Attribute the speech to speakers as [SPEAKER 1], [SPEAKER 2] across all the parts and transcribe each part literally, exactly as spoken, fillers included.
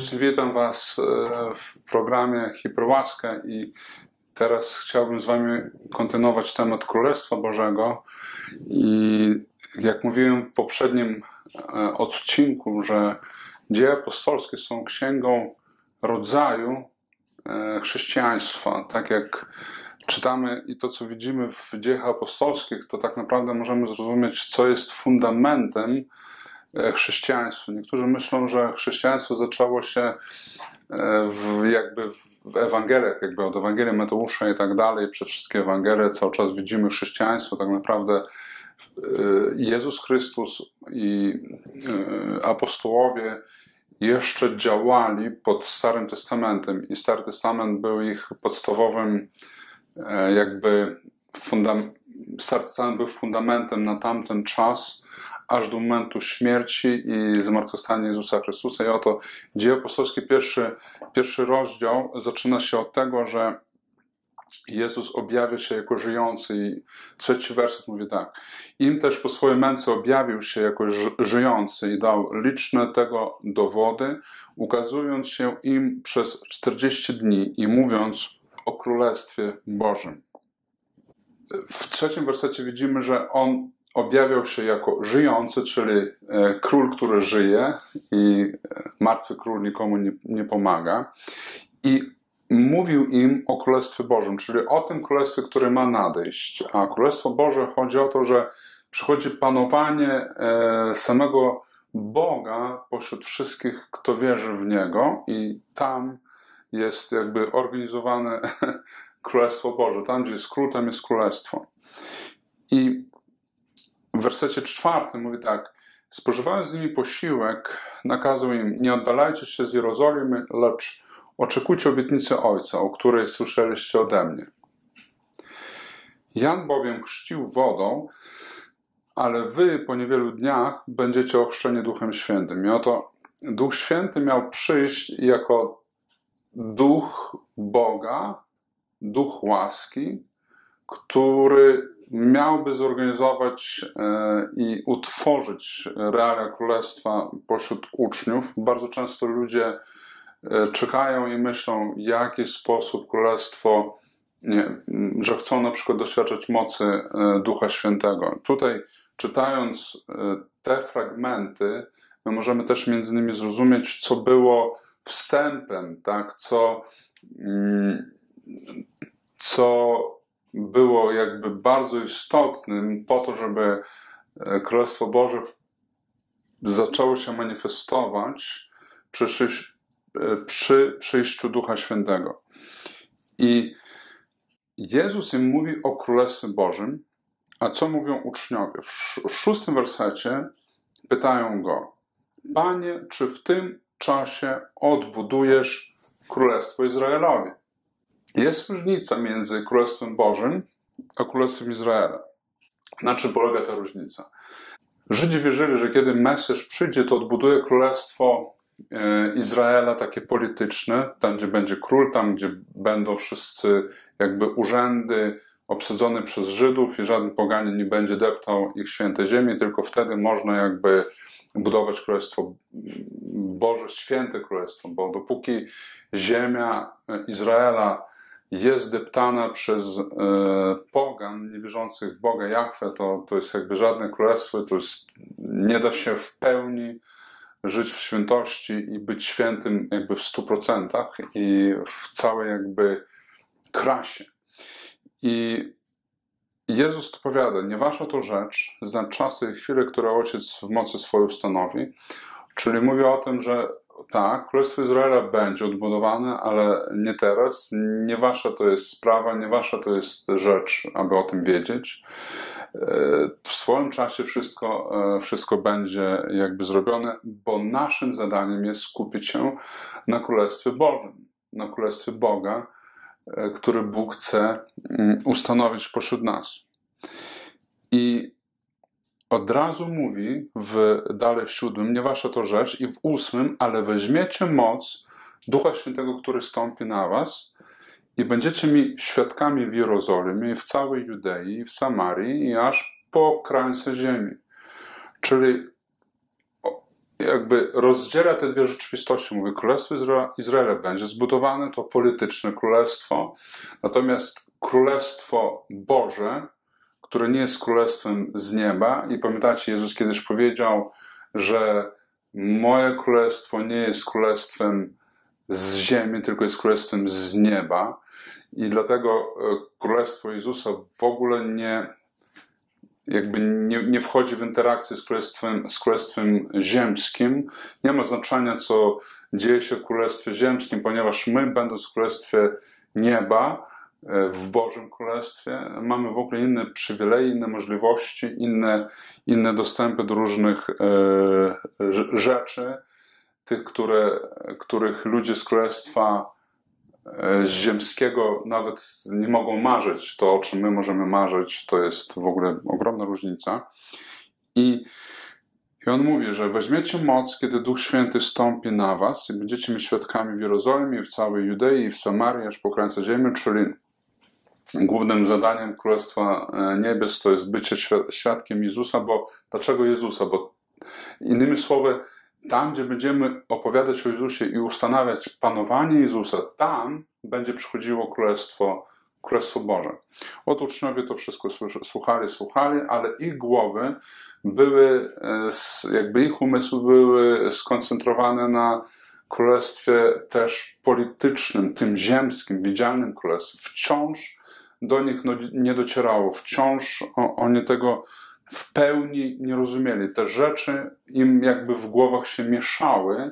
[SPEAKER 1] serdecznie witam Was w programie Hiperłaska i teraz chciałbym z Wami kontynuować temat Królestwa Bożego. I jak mówiłem w poprzednim odcinku, że dzieje apostolskie są księgą rodzaju chrześcijaństwa. Tak jak czytamy i to, co widzimy w dziejach apostolskich, to tak naprawdę możemy zrozumieć, co jest fundamentem chrześcijaństwa. Niektórzy myślą, że chrześcijaństwo zaczęło się w, jakby w Ewangeliach, jakby od Ewangelii Mateusza i tak dalej, przez wszystkie Ewangelie cały czas widzimy chrześcijaństwo. Tak naprawdę Jezus Chrystus i apostołowie jeszcze działali pod Starym Testamentem i Stary Testament był ich podstawowym jakby fundam- Stary Testament był fundamentem na tamten czas, aż do momentu śmierci i zmartwychwstania Jezusa Chrystusa. I oto Dzieje Apostolskie, pierwszy, pierwszy rozdział zaczyna się od tego, że Jezus objawia się jako żyjący i trzeci werset mówi tak. Im też po swojej męce objawił się jako żyjący i dał liczne tego dowody, ukazując się im przez czterdzieści dni i mówiąc o Królestwie Bożym. W trzecim wersecie widzimy, że On objawiał się jako żyjący, czyli król, który żyje i martwy król nikomu nie, nie pomaga. I mówił im o Królestwie Bożym, czyli o tym Królestwie, które ma nadejść. A Królestwo Boże chodzi o to, że przychodzi panowanie samego Boga pośród wszystkich, kto wierzy w Niego i tam jest jakby organizowane Królestwo Boże. Tam, gdzie jest król, tam jest Królestwo. I w wersecie czwartym mówi tak. Spożywając z nimi posiłek, nakazał im, nie oddalajcie się z Jerozolimy, lecz oczekujcie obietnicy Ojca, o której słyszeliście ode mnie. Jan bowiem chrzcił wodą, ale wy po niewielu dniach będziecie ochrzczeni Duchem Świętym. I oto Duch Święty miał przyjść jako Duch Boga, Duch łaski, który miałby zorganizować i utworzyć realia Królestwa pośród uczniów. Bardzo często ludzie czekają i myślą, w jaki sposób Królestwo, nie, że chcą na przykład doświadczać mocy Ducha Świętego. Tutaj, czytając te fragmenty, my możemy też między innymi zrozumieć, co było wstępem, tak, co, co było jakby bardzo istotnym po to, żeby Królestwo Boże zaczęło się manifestować przy, przy przyjściu Ducha Świętego. I Jezus im mówi o Królestwie Bożym, a co mówią uczniowie? W szóstym wersecie pytają Go, Panie, czy w tym czasie odbudujesz Królestwo Izraelowi? Jest różnica między Królestwem Bożym a Królestwem Izraela. Na czym polega ta różnica? Żydzi wierzyli, że kiedy Mesjasz przyjdzie, to odbuduje Królestwo Izraela takie polityczne, tam gdzie będzie król, tam gdzie będą wszyscy jakby urzędy obsadzone przez Żydów i żaden poganin nie będzie deptał ich święte ziemi, tylko wtedy można jakby budować Królestwo Boże, święte Królestwo, bo dopóki ziemia Izraela jest deptana przez e, pogan niewierzących w Boga Jahwe, to, to jest jakby żadne królestwo, to jest, nie da się w pełni żyć w świętości i być świętym jakby w stu procentach i w całej jakby krasie. I Jezus odpowiada, nie wasza to rzecz, znać czasy i chwile, które Ojciec w mocy swojej ustanowi, czyli mówi o tym, że tak, Królestwo Izraela będzie odbudowane, ale nie teraz. Nie wasza to jest sprawa, nie wasza to jest rzecz, aby o tym wiedzieć. W swoim czasie wszystko, wszystko będzie jakby zrobione, bo naszym zadaniem jest skupić się na Królestwie Bożym, na Królestwie Boga, który Bóg chce ustanowić pośród nas. I od razu mówi w, dalej w siódmym, nie wasza to rzecz, i w ósmym, ale weźmiecie moc Ducha Świętego, który stąpi na was i będziecie mi świadkami w Jerozolimie, i w całej Judei, i w Samarii, i aż po krańce ziemi. Czyli jakby rozdziela te dwie rzeczywistości. Mówi, Królestwo Izra Izraela będzie zbudowane, to polityczne królestwo, natomiast Królestwo Boże, które nie jest królestwem z nieba, i pamiętacie, Jezus kiedyś powiedział, że moje królestwo nie jest królestwem z ziemi, tylko jest królestwem z nieba, i dlatego Królestwo Jezusa w ogóle nie jakby nie, nie wchodzi w interakcję z królestwem, z królestwem ziemskim. Nie ma znaczenia, co dzieje się w Królestwie Ziemskim, ponieważ my, będąc w Królestwie Nieba, w Bożym Królestwie, mamy w ogóle inne przywileje, inne możliwości, inne, inne dostępy do różnych e, rzeczy, tych, które, których ludzie z Królestwa z ziemskiego nawet nie mogą marzyć. To, o czym my możemy marzyć, to jest w ogóle ogromna różnica. I, i on mówi, że weźmiecie moc, kiedy Duch Święty stąpi na was i będziecie mi świadkami w Jerozolimie, w całej Judei i w Samarii, aż po krańce ziemi, czyli głównym zadaniem Królestwa Niebios to jest bycie świadkiem Jezusa, bo dlaczego Jezusa? Bo innymi słowy, tam, gdzie będziemy opowiadać o Jezusie i ustanawiać panowanie Jezusa, tam będzie przychodziło Królestwo, Królestwo Boże. Oto uczniowie to wszystko słuchali, słuchali, ale ich głowy były, jakby ich umysły były skoncentrowane na Królestwie też politycznym, tym ziemskim, widzialnym Królestwie. Wciąż do nich nie docierało, wciąż oni tego w pełni nie rozumieli. Te rzeczy im jakby w głowach się mieszały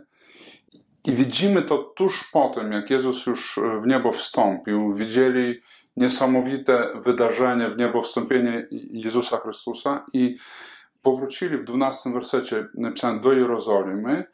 [SPEAKER 1] i widzimy to tuż po tym, jak Jezus już w niebo wstąpił. Widzieli niesamowite wydarzenie w niebo, wstąpienie Jezusa Chrystusa i powrócili w dwunastym wersecie napisane do Jerozolimy.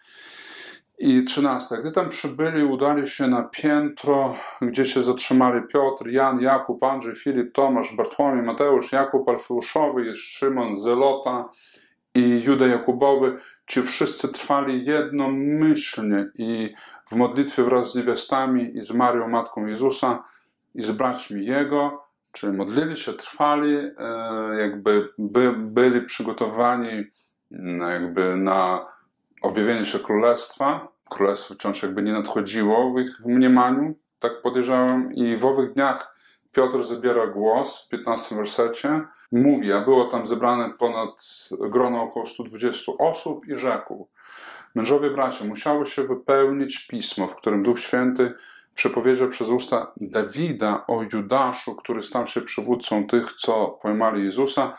[SPEAKER 1] I trzynaste. Gdy tam przybyli, udali się na piętro, gdzie się zatrzymali Piotr, Jan, Jakub, Andrzej, Filip, Tomasz, Bartłomiej, Mateusz, Jakub Alfeuszowy, jest Szymon, Zelota i Juda Jakubowy. Ci wszyscy trwali jednomyślnie i w modlitwie wraz z niewiastami i z Marią, matką Jezusa i z braćmi Jego, czyli modlili się, trwali, jakby by, byli przygotowani jakby na objawienie się Królestwa. Królestwo wciąż jakby nie nadchodziło w ich mniemaniu, tak podejrzewam. I w owych dniach Piotr zabiera głos w piętnastym wersecie. Mówi, a było tam zebrane ponad grono około stu dwudziestu osób i rzekł: mężowie bracia, musiało się wypełnić pismo, w którym Duch Święty przepowiedział przez usta Dawida o Judaszu, który stał się przywódcą tych, co pojmali Jezusa,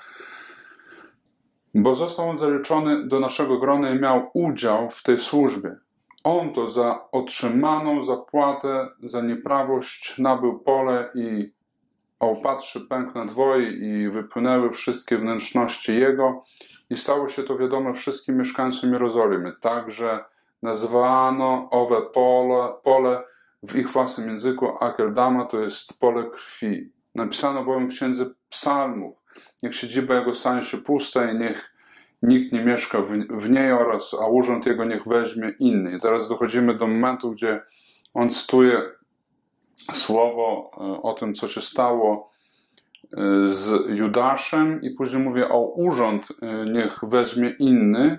[SPEAKER 1] bo został on zaliczony do naszego grona i miał udział w tej służbie. On to za otrzymaną zapłatę za nieprawość nabył pole i opatrzy pękł na dwoje i wypłynęły wszystkie wnętrzności jego i stało się to wiadome wszystkim mieszkańcom Jerozolimy. Także nazwano owe pole, pole w ich własnym języku Akeldama, to jest pole krwi. Napisano bowiem w Księdze Psalmów: niech siedziba jego stanie się pusta i niech nikt nie mieszka w, w niej oraz, a urząd jego niech weźmie inny. I teraz dochodzimy do momentu, gdzie on cytuje słowo o tym, co się stało z Judaszem i później mówi o urząd niech weźmie inny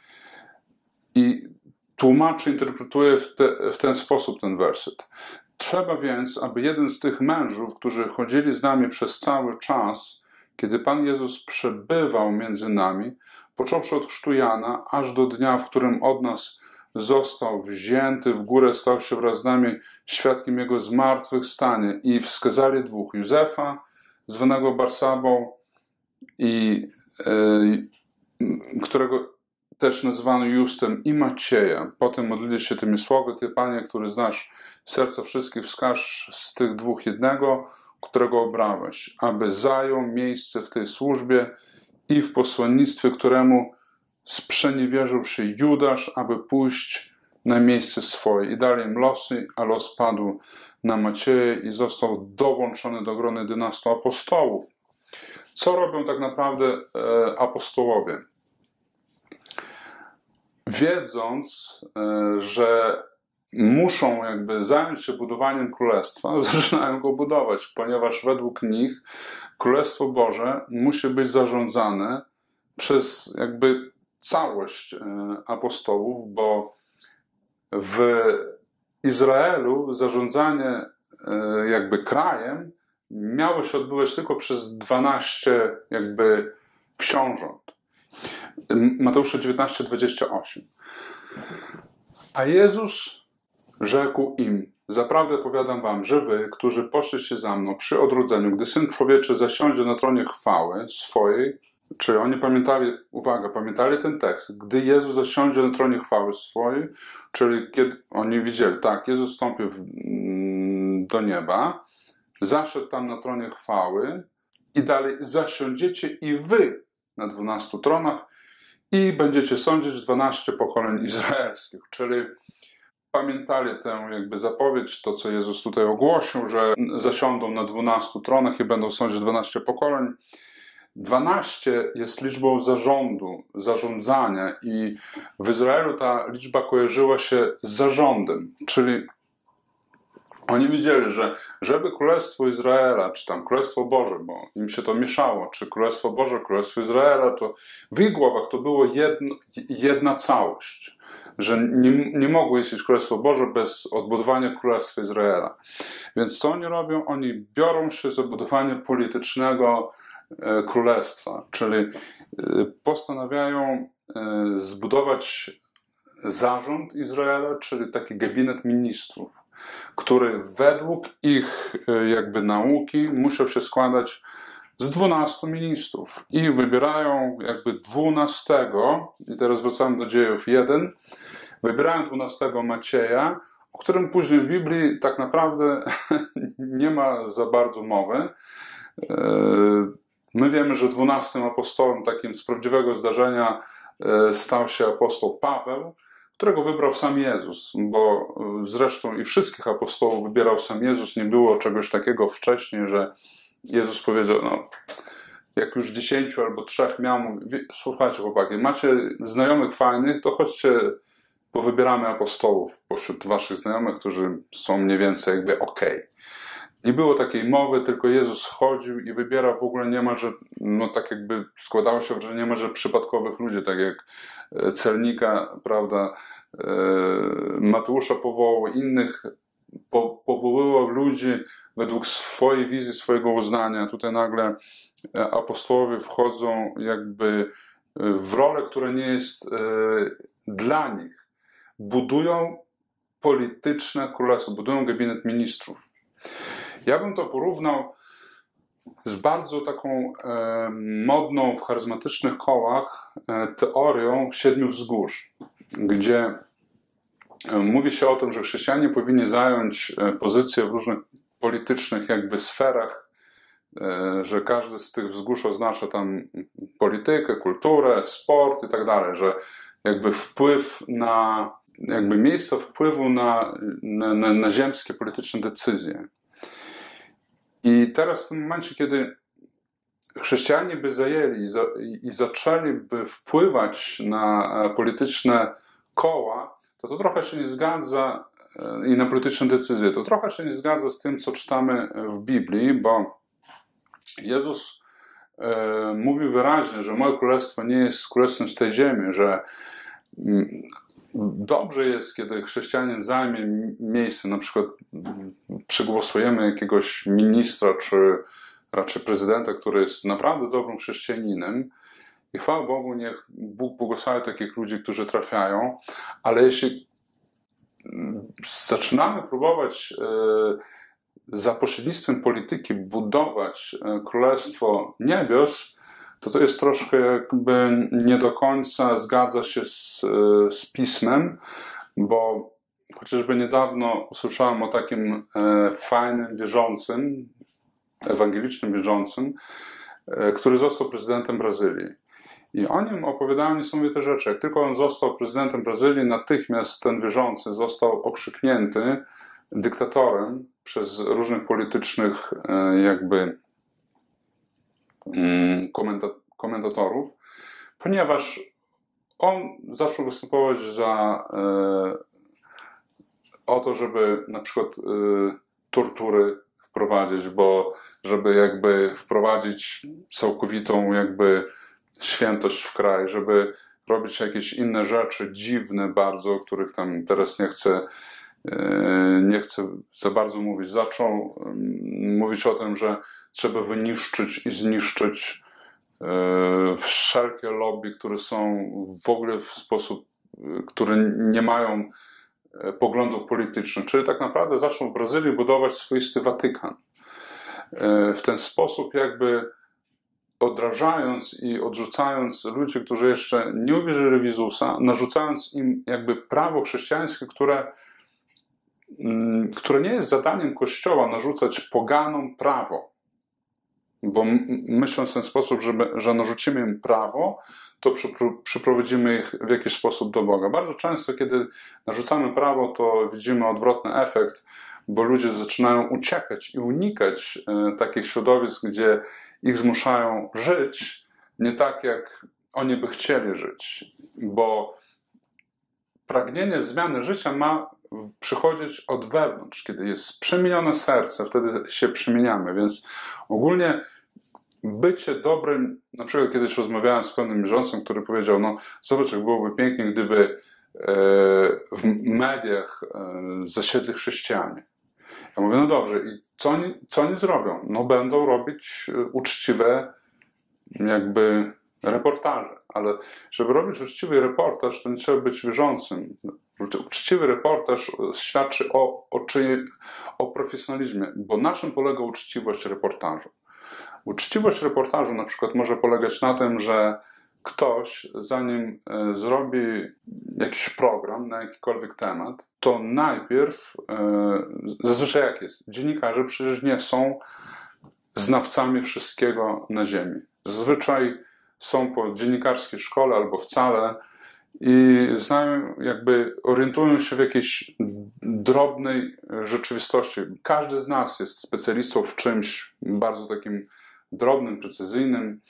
[SPEAKER 1] i tłumaczy, interpretuje w, te, w ten sposób ten werset. Trzeba więc, aby jeden z tych mężów, którzy chodzili z nami przez cały czas, kiedy Pan Jezus przebywał między nami, począwszy od chrztu Jana, aż do dnia, w którym od nas został wzięty w górę, stał się wraz z nami świadkiem Jego zmartwychwstania. I wskazali dwóch: Józefa, zwanego Barsabą, i yy, którego też nazwano Justem, i Macieja. Potem modlili się tymi słowy: Ty, Panie, który znasz serca wszystkich, wskaż z tych dwóch jednego, którego obrałeś, aby zajął miejsce w tej służbie i w posłannictwie, któremu sprzeniewierzył się Judasz, aby pójść na miejsce swoje. I dali im losy, a los padł na Macieję i został dołączony do grona jedenastu apostołów. Co robią tak naprawdę e, apostołowie? Wiedząc, e, że muszą jakby zająć się budowaniem królestwa, zaczynają go budować, ponieważ według nich Królestwo Boże musi być zarządzane przez jakby całość apostołów, bo w Izraelu zarządzanie jakby krajem miało się odbywać tylko przez dwanaście jakby książąt. Mateusza dziewiętnaście, dwadzieścia osiem. A Jezus rzekł im: zaprawdę powiadam wam, że wy, którzy poszliście za mną przy odrodzeniu, gdy Syn Człowieczy zasiądzie na tronie chwały swojej, czy oni pamiętali, uwaga, pamiętali ten tekst, gdy Jezus zasiądzie na tronie chwały swojej, czyli kiedy oni widzieli, tak, Jezus wstąpił w, do nieba, zaszedł tam na tronie chwały i dalej zasiądziecie i wy na dwunastu tronach i będziecie sądzić dwanaście pokoleń izraelskich, czyli pamiętali tę jakby zapowiedź, to co Jezus tutaj ogłosił, że zasiądą na dwunastu tronach i będą sądzić dwanaście pokoleń. dwanaście jest liczbą zarządu, zarządzania i w Izraelu ta liczba kojarzyła się z zarządem, czyli oni widzieli, że żeby Królestwo Izraela, czy tam Królestwo Boże, bo im się to mieszało, czy Królestwo Boże, Królestwo Izraela, to w ich głowach to było jedno, jedna całość, że nie, nie mogło istnieć Królestwo Boże bez odbudowania Królestwa Izraela. Więc co oni robią? Oni biorą się za budowanie politycznego królestwa, czyli postanawiają zbudować zarząd Izraela, czyli taki gabinet ministrów, który według ich jakby nauki musiał się składać z dwunastu ministrów i wybierają jakby dwunastego, i teraz wracamy do Dziejów jeden, wybierają dwunastego Macieja, o którym później w Biblii tak naprawdę nie ma za bardzo mowy. My wiemy, że dwunastym apostołem takim z prawdziwego zdarzenia stał się apostoł Paweł, którego wybrał sam Jezus, bo zresztą i wszystkich apostołów wybierał sam Jezus. Nie było czegoś takiego wcześniej, że Jezus powiedział, no jak już dziesięciu albo trzech miał, mówi, słuchajcie chłopaki, macie znajomych fajnych, to chodźcie, bo wybieramy apostołów pośród waszych znajomych, którzy są mniej więcej jakby okej. Okay. Nie było takiej mowy, tylko Jezus chodził i wybierał w ogóle niemalże, no tak jakby składało się, że niemalże przypadkowych ludzi, tak jak celnika, prawda, Mateusza powołał, innych po, powoływał ludzi według swojej wizji, swojego uznania. Tutaj nagle apostołowie wchodzą jakby w rolę, która nie jest dla nich. Budują polityczne królestwo, budują gabinet ministrów. Ja bym to porównał z bardzo taką e, modną w charyzmatycznych kołach e, teorią siedmiu wzgórz, gdzie e, mówi się o tym, że chrześcijanie powinni zająć e, pozycję w różnych politycznych jakby sferach, e, że każdy z tych wzgórz oznacza tam politykę, kulturę, sport i tak dalej, że jakby wpływ na, jakby miejsce wpływu na, na, na, na ziemskie polityczne decyzje. I teraz w tym momencie, kiedy chrześcijanie by zajęli i zaczęliby wpływać na polityczne koła, to to trochę się nie zgadza i na polityczne decyzje, to trochę się nie zgadza z tym, co czytamy w Biblii, bo Jezus e, mówił wyraźnie, że moje królestwo nie jest królestwem z tej ziemi, że dobrze jest, kiedy chrześcijanin zajmie miejsce, na przykład przegłosujemy jakiegoś ministra, czy raczej prezydenta, który jest naprawdę dobrym chrześcijaninem i chwała Bogu, niech Bóg błogosławi takich ludzi, którzy trafiają, ale jeśli zaczynamy próbować za pośrednictwem polityki budować Królestwo Niebios, to to jest troszkę jakby nie do końca zgadza się z, z Pismem, bo chociażby niedawno usłyszałem o takim e, fajnym wierzącym, ewangelicznym wierzącym, e, który został prezydentem Brazylii. I o nim opowiadają niesamowite rzeczy. Jak tylko on został prezydentem Brazylii, natychmiast ten wierzący został okrzyknięty dyktatorem przez różnych politycznych e, jakby komentatorów, ponieważ on zaczął występować za e, o to, żeby na przykład e, tortury wprowadzić, bo żeby jakby wprowadzić całkowitą jakby świętość w kraj, żeby robić jakieś inne rzeczy dziwne bardzo, o których tam teraz nie chcę, nie chcę za bardzo mówić. Zaczął mówić o tym, że trzeba wyniszczyć i zniszczyć wszelkie lobby, które są w ogóle w sposób, które nie mają poglądów politycznych. Czyli tak naprawdę zaczął w Brazylii budować swoisty Watykan. W ten sposób jakby odrażając i odrzucając ludzi, którzy jeszcze nie uwierzyli w Jezusa, narzucając im jakby prawo chrześcijańskie, które, które nie jest zadaniem Kościoła narzucać poganom prawo. Bo myśląc w ten sposób, że, że narzucimy im prawo, to przyprowadzimy ich w jakiś sposób do Boga. Bardzo często, kiedy narzucamy prawo, to widzimy odwrotny efekt, bo ludzie zaczynają uciekać i unikać e, takich środowisk, gdzie ich zmuszają żyć nie tak, jak oni by chcieli żyć. Bo pragnienie zmiany życia ma przychodzić od wewnątrz. Kiedy jest przemienione serce, wtedy się przemieniamy. Więc ogólnie bycie dobrym, na przykład kiedyś rozmawiałem z pewnym wierzącym, który powiedział, no zobacz, jak byłoby pięknie, gdyby w mediach zasiedli chrześcijanie. Ja mówię, no dobrze, i co oni, co oni zrobią? No będą robić uczciwe jakby reportaże, ale żeby robić uczciwy reportaż, to nie trzeba być wierzącym. Uczciwy reportaż świadczy o, o, czyjej, o profesjonalizmie, bo na czym polega uczciwość reportażu? Uczciwość reportażu na przykład może polegać na tym, że ktoś, zanim zrobi jakiś program na jakikolwiek temat, to najpierw, zazwyczaj jak jest, dziennikarze przecież nie są znawcami wszystkiego na ziemi. Zazwyczaj są po dziennikarskiej szkole albo wcale i znają, jakby orientują się w jakiejś drobnej rzeczywistości. Każdy z nas jest specjalistą w czymś bardzo takim drobnym, precyzyjnym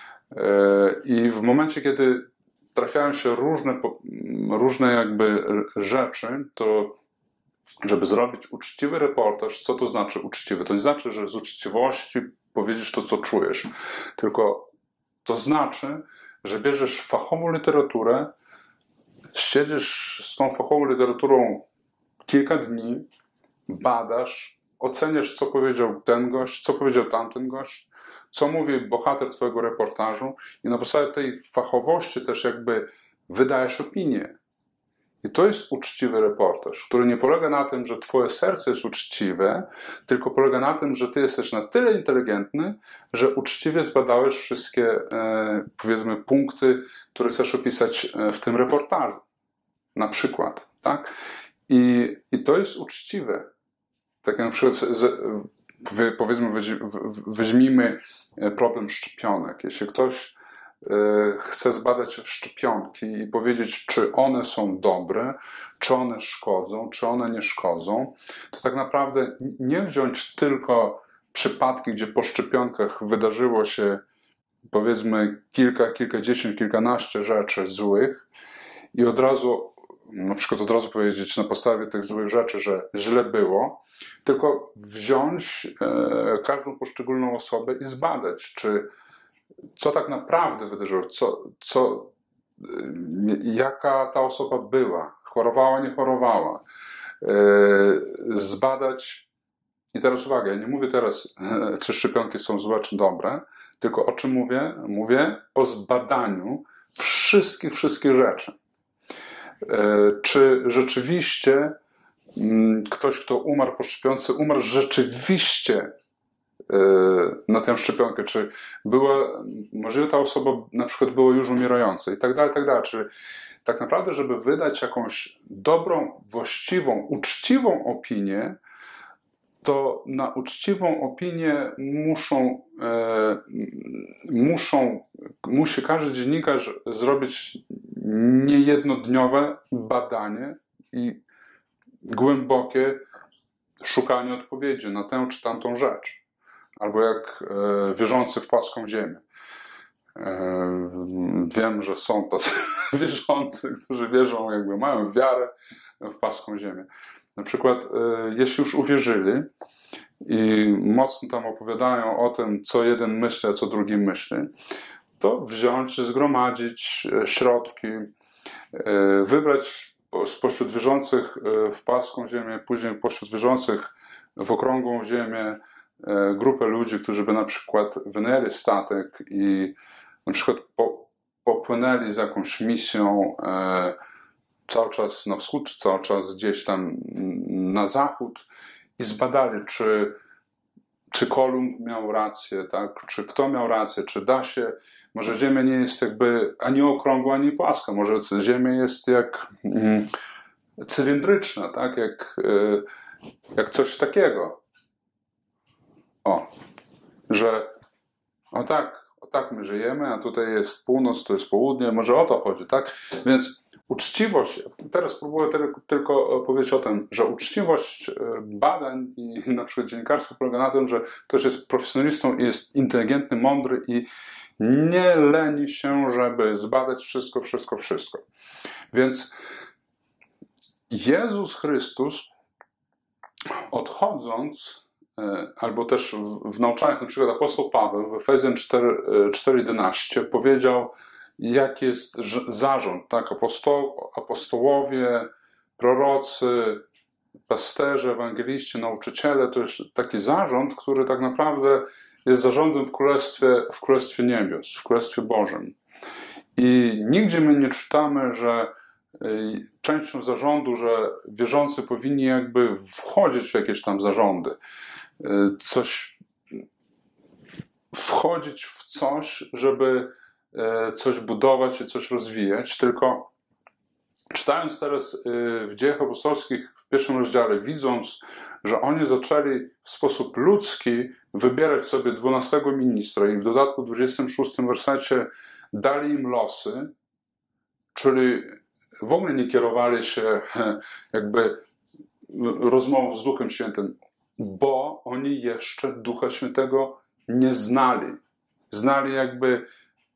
[SPEAKER 1] i w momencie, kiedy trafiają się różne, różne jakby rzeczy, to żeby zrobić uczciwy reportaż, co to znaczy uczciwy? To nie znaczy, że z uczciwości powiedzieć to, co czujesz, tylko to znaczy, że bierzesz fachową literaturę, siedzisz z tą fachową literaturą kilka dni, badasz, oceniasz, co powiedział ten gość, co powiedział tamten gość, co mówi bohater twojego reportażu i na podstawie tej fachowości też jakby wydajesz opinię. I to jest uczciwy reportaż, który nie polega na tym, że twoje serce jest uczciwe, tylko polega na tym, że ty jesteś na tyle inteligentny, że uczciwie zbadałeś wszystkie, e, powiedzmy, punkty, które chcesz opisać w tym reportażu. Na przykład, tak? I, i to jest uczciwe. Tak jak na przykład, z, powiedzmy, weźmijmy problem szczepionek. Jeśli ktoś chce zbadać szczepionki i powiedzieć, czy one są dobre, czy one szkodzą, czy one nie szkodzą, to tak naprawdę nie wziąć tylko przypadki, gdzie po szczepionkach wydarzyło się, powiedzmy, kilka, kilkadziesiąt, kilkanaście rzeczy złych i od razu, na przykład od razu powiedzieć na podstawie tych złych rzeczy, że źle było, tylko wziąć e, każdą poszczególną osobę i zbadać, czy co tak naprawdę wydarzyło, co, co, jaka ta osoba była, chorowała, nie chorowała, e, zbadać. I teraz uwaga, ja nie mówię teraz, e, czy szczepionki są złe, czy dobre, tylko o czym mówię? Mówię o zbadaniu wszystkich, wszystkich rzeczy. E, czy rzeczywiście m, ktoś, kto umarł po szczepionce, umarł rzeczywiście na tę szczepionkę, czy była, może ta osoba na przykład była już umierająca i tak dalej, tak dalej. Czy tak naprawdę, żeby wydać jakąś dobrą, właściwą, uczciwą opinię, to na uczciwą opinię muszą, e, muszą, musi każdy dziennikarz zrobić niejednodniowe badanie i głębokie szukanie odpowiedzi na tę czy tamtą rzecz. Albo jak e, wierzący w płaską ziemię. E, wiem, że są tacy wierzący, którzy wierzą, jakby mają wiarę w płaską ziemię. Na przykład, e, jeśli już uwierzyli i mocno tam opowiadają o tym, co jeden myśli, a co drugi myśli, to wziąć, zgromadzić środki, wybrać spośród wierzących w płaską ziemię, później pośród wierzących w okrągłą ziemię grupę ludzi, którzy by na przykład wynajęli statek i na przykład po, popłynęli z jakąś misją e, cały czas na wschód, czy cały czas gdzieś tam na zachód i zbadali, czy, czy Kolumb miał rację, tak? Czy kto miał rację, czy da się. Może Ziemia nie jest jakby ani okrągła, ani płaska. Może Ziemia jest jak mm, cylindryczna, tak? Jak, e, jak coś takiego. O, że o tak, o tak my żyjemy, a tutaj jest północ, to jest południe, może o to chodzi, tak? Więc uczciwość, teraz próbuję tylko powiedzieć o tym, że uczciwość badań i na przykład dziennikarstwo polega na tym, że ktoś jest profesjonalistą i jest inteligentny, mądry i nie leni się, żeby zbadać wszystko, wszystko, wszystko. Więc Jezus Chrystus, odchodząc, albo też w nauczaniach, na przykład apostoł Paweł w Efezjan cztery jedenaście powiedział, jaki jest zarząd, tak? Aposto, apostołowie, prorocy, pasterze, ewangeliści, nauczyciele, to jest taki zarząd, który tak naprawdę jest zarządem w Królestwie, w Królestwie Niebios, w Królestwie Bożym. I nigdzie my nie czytamy, że częścią zarządu, że wierzący powinni jakby wchodzić w jakieś tam zarządy, coś wchodzić w coś, żeby coś budować i coś rozwijać, tylko czytając teraz w Dziejach Apostolskich w pierwszym rozdziale, widząc, że oni zaczęli w sposób ludzki wybierać sobie dwunastego ministra i w dodatku w dwudziestym szóstym wersecie dali im losy, czyli w ogóle nie kierowali się jakby rozmową z Duchem Świętym, bo oni jeszcze Ducha Świętego nie znali. Znali jakby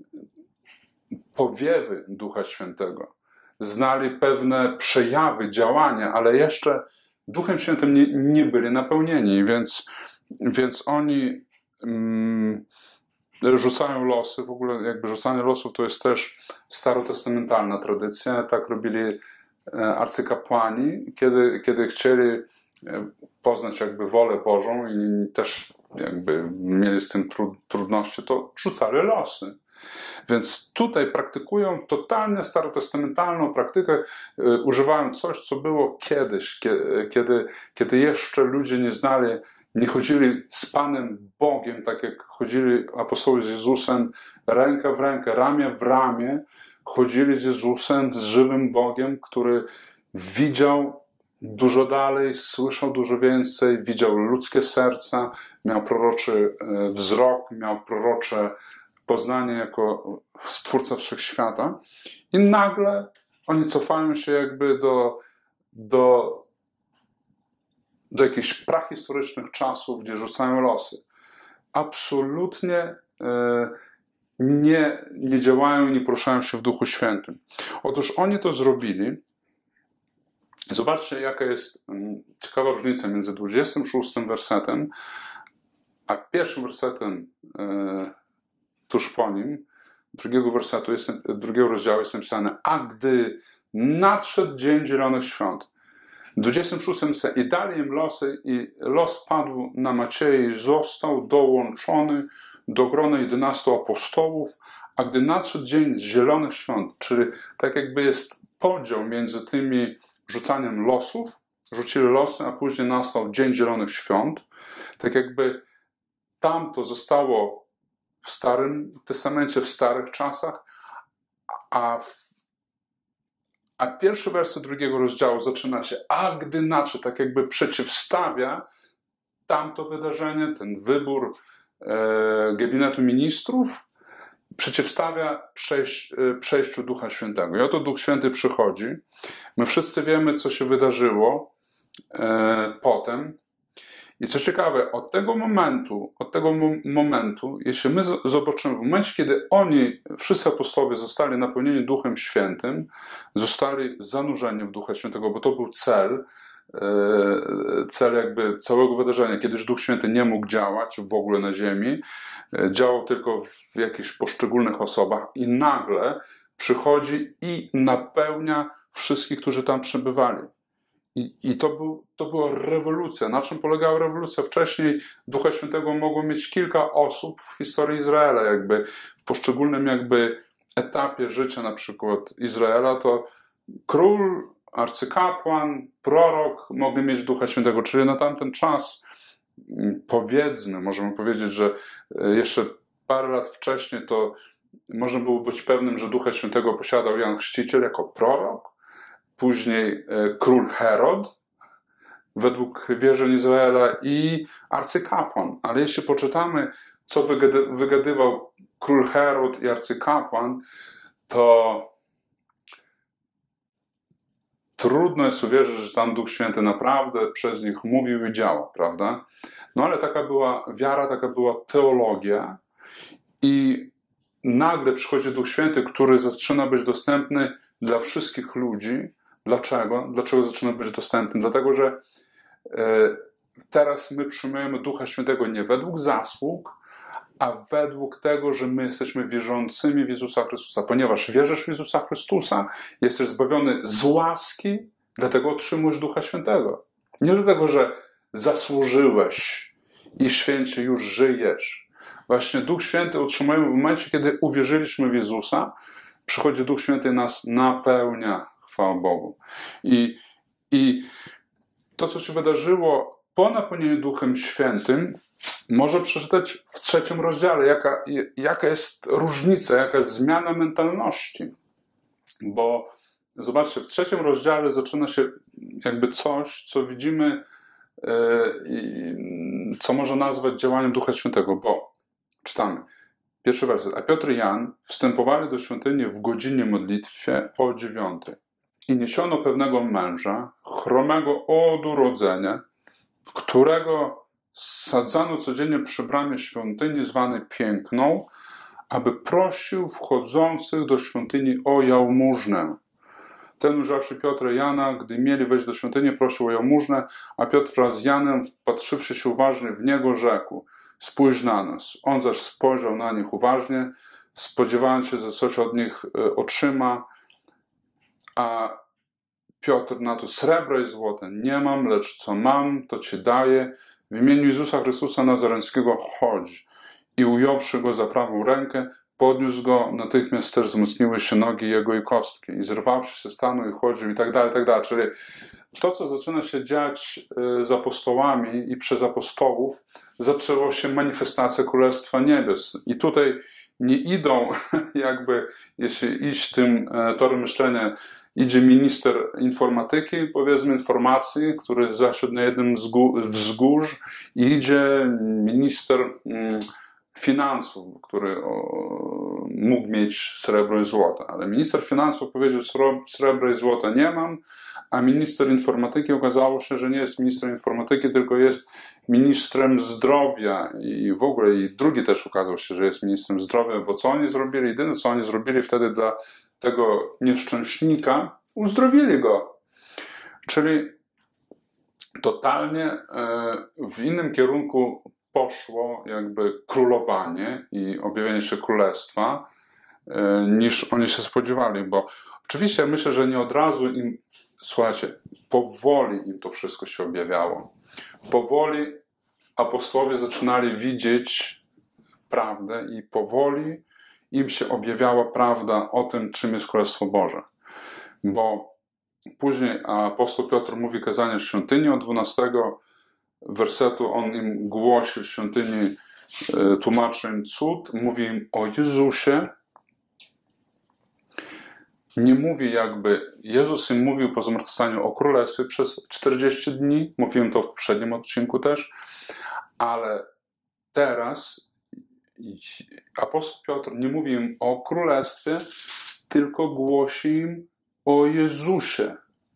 [SPEAKER 1] powiewy Ducha Świętego. Znali pewne przejawy, działania, ale jeszcze Duchem Świętym nie, nie byli napełnieni, więc, więc oni mm, rzucają losy. W ogóle jakby rzucanie losów to jest też starotestamentalna tradycja. Tak robili arcykapłani, kiedy, kiedy chcieli poznać jakby wolę Bożą i też jakby mieli z tym trudności, to rzucali losy. Więc tutaj praktykują totalnie starotestamentalną praktykę, używają coś, co było kiedyś, kiedy, kiedy jeszcze ludzie nie znali, nie chodzili z Panem Bogiem, tak jak chodzili apostołowie z Jezusem, ręka w rękę, ramię w ramię, chodzili z Jezusem, z żywym Bogiem, który widział dużo dalej, słyszał dużo więcej, widział ludzkie serca, miał proroczy wzrok, miał prorocze poznanie jako Stwórca Wszechświata i nagle oni cofają się jakby do, do, do jakichś prahistorycznych czasów, gdzie rzucają losy. Absolutnie nie, nie działają, nie poruszają się w Duchu Świętym. Otóż oni to zrobili. Zobaczcie, jaka jest ciekawa różnica między dwudziestym szóstym wersetem a pierwszym wersetem tuż po nim, drugiego wersetu, jest, drugiego rozdziału jest napisane: a gdy nadszedł dzień Zielonych Świąt. W dwudziestym szóstym i dali im losy i los padł na Maciej, został dołączony do grona jedenastu apostołów, a gdy nadszedł dzień Zielonych Świąt, czyli tak jakby jest podział między tymi rzucaniem losów, rzucili losy, a później nastał dzień Zielonych Świąt, tak jakby tamto zostało w Starym Testamencie, w starych czasach, a, w, a pierwszy werset drugiego rozdziału zaczyna się: a gdy nadszedł, tak jakby przeciwstawia tamto wydarzenie, ten wybór e, gabinetu ministrów, przeciwstawia przejść, e, przejściu Ducha Świętego. I oto Duch Święty przychodzi. My wszyscy wiemy, co się wydarzyło e, potem. I co ciekawe, od tego momentu, od tego momentu, jeśli my zobaczymy, w momencie, kiedy oni, wszyscy apostołowie, zostali napełnieni Duchem Świętym, zostali zanurzeni w Ducha Świętego, bo to był cel, cel jakby całego wydarzenia. Kiedyś Duch Święty nie mógł działać w ogóle na ziemi, działał tylko w jakichś poszczególnych osobach i nagle przychodzi i napełnia wszystkich, którzy tam przebywali. I, i to, był, to była rewolucja. Na czym polegała rewolucja? Wcześniej Ducha Świętego mogło mieć kilka osób w historii Izraela, jakby w poszczególnym jakby etapie życia na przykład Izraela, to król, arcykapłan, prorok mogli mieć Ducha Świętego, czyli na tamten czas, powiedzmy, możemy powiedzieć, że jeszcze parę lat wcześniej to można było być pewnym, że Ducha Świętego posiadał Jan Chrzciciel jako prorok, później król Herod, według wierzeń Izraela, i arcykapłan. Ale jeśli poczytamy, co wygady, wygadywał król Herod i arcykapłan, to trudno jest uwierzyć, że tam Duch Święty naprawdę przez nich mówił i działał, prawda? No ale taka była wiara, taka była teologia i nagle przychodzi Duch Święty, który zaczyna być dostępny dla wszystkich ludzi. Dlaczego? Dlaczego zaczyna być dostępny? Dlatego, że e, teraz my przyjmujemy Ducha Świętego nie według zasług, a według tego, że my jesteśmy wierzącymi w Jezusa Chrystusa. Ponieważ wierzysz w Jezusa Chrystusa, jesteś zbawiony z łaski, dlatego otrzymujesz Ducha Świętego. Nie dlatego, że zasłużyłeś i święcie już żyjesz. Właśnie Duch Święty otrzymujemy w momencie, kiedy uwierzyliśmy w Jezusa, przychodzi Duch Święty i nas napełnia. Chwała Bogu. I, I to, co się wydarzyło po napełnieniu Duchem Świętym, może przeczytać w trzecim rozdziale, jaka, jaka jest różnica, jaka jest zmiana mentalności. Bo zobaczcie, w trzecim rozdziale zaczyna się jakby coś, co widzimy, yy, co można nazwać działaniem Ducha Świętego, bo czytamy. Pierwszy werset. A Piotr i Jan wstępowali do świątyni w godzinie modlitwie o dziewiątej. I niesiono pewnego męża, chromego od urodzenia, którego sadzano codziennie przy bramie świątyni zwanej Piękną, aby prosił wchodzących do świątyni o jałmużnę. Ten, ujrzawszy Piotra i Jana, gdy mieli wejść do świątyni, prosił o jałmużnę, a Piotr wraz z Janem, wpatrzywszy się uważnie w niego, rzekł: spójrz na nas. On zaś spojrzał na nich uważnie, spodziewając się, że coś od nich otrzyma, a Piotr na to: srebra i złota nie mam, lecz co mam, to ci daję. W imieniu Jezusa Chrystusa Nazareńskiego chodź. I ująwszy go za prawą rękę, podniósł go, natychmiast też wzmocniły się nogi jego i kostki. I zrywawszy się stanął i chodził i tak dalej, i tak dalej. Czyli to, co zaczyna się dziać z apostołami i przez apostołów, zaczęło się manifestacja Królestwa Niebios. I tutaj nie idą jakby, jeśli iść tym torem myślenia, idzie minister informatyki, powiedzmy informacji, który zasiadł na jednym wzgórz, i idzie minister mm, finansów, który o, mógł mieć srebro i złoto. Ale minister finansów powiedział: srebra i złota nie mam, a minister informatyki okazało się, że nie jest ministrem informatyki, tylko jest ministrem zdrowia. I w ogóle i drugi też okazał się, że jest ministrem zdrowia, bo co oni zrobili? Jedyne, co oni zrobili wtedy dla tego nieszczęśnika, uzdrowili go. Czyli totalnie w innym kierunku poszło jakby królowanie i objawienie się królestwa, niż oni się spodziewali, bo oczywiście myślę, że nie od razu im, słuchajcie, powoli im to wszystko się objawiało. Powoli apostołowie zaczynali widzieć prawdę i powoli im się objawiała prawda o tym, czym jest Królestwo Boże. Bo później apostoł Piotr mówi kazanie w świątyni od dwunastego wersetu, on im głosi w świątyni, tłumaczy im cud, mówi im o Jezusie. Nie mówi jakby, Jezus im mówił po zmartwychwstaniu o Królestwie przez czterdzieści dni, mówiłem to w poprzednim odcinku też, ale teraz apostoł Piotr nie mówi im o Królestwie, tylko głosi im o Jezusie.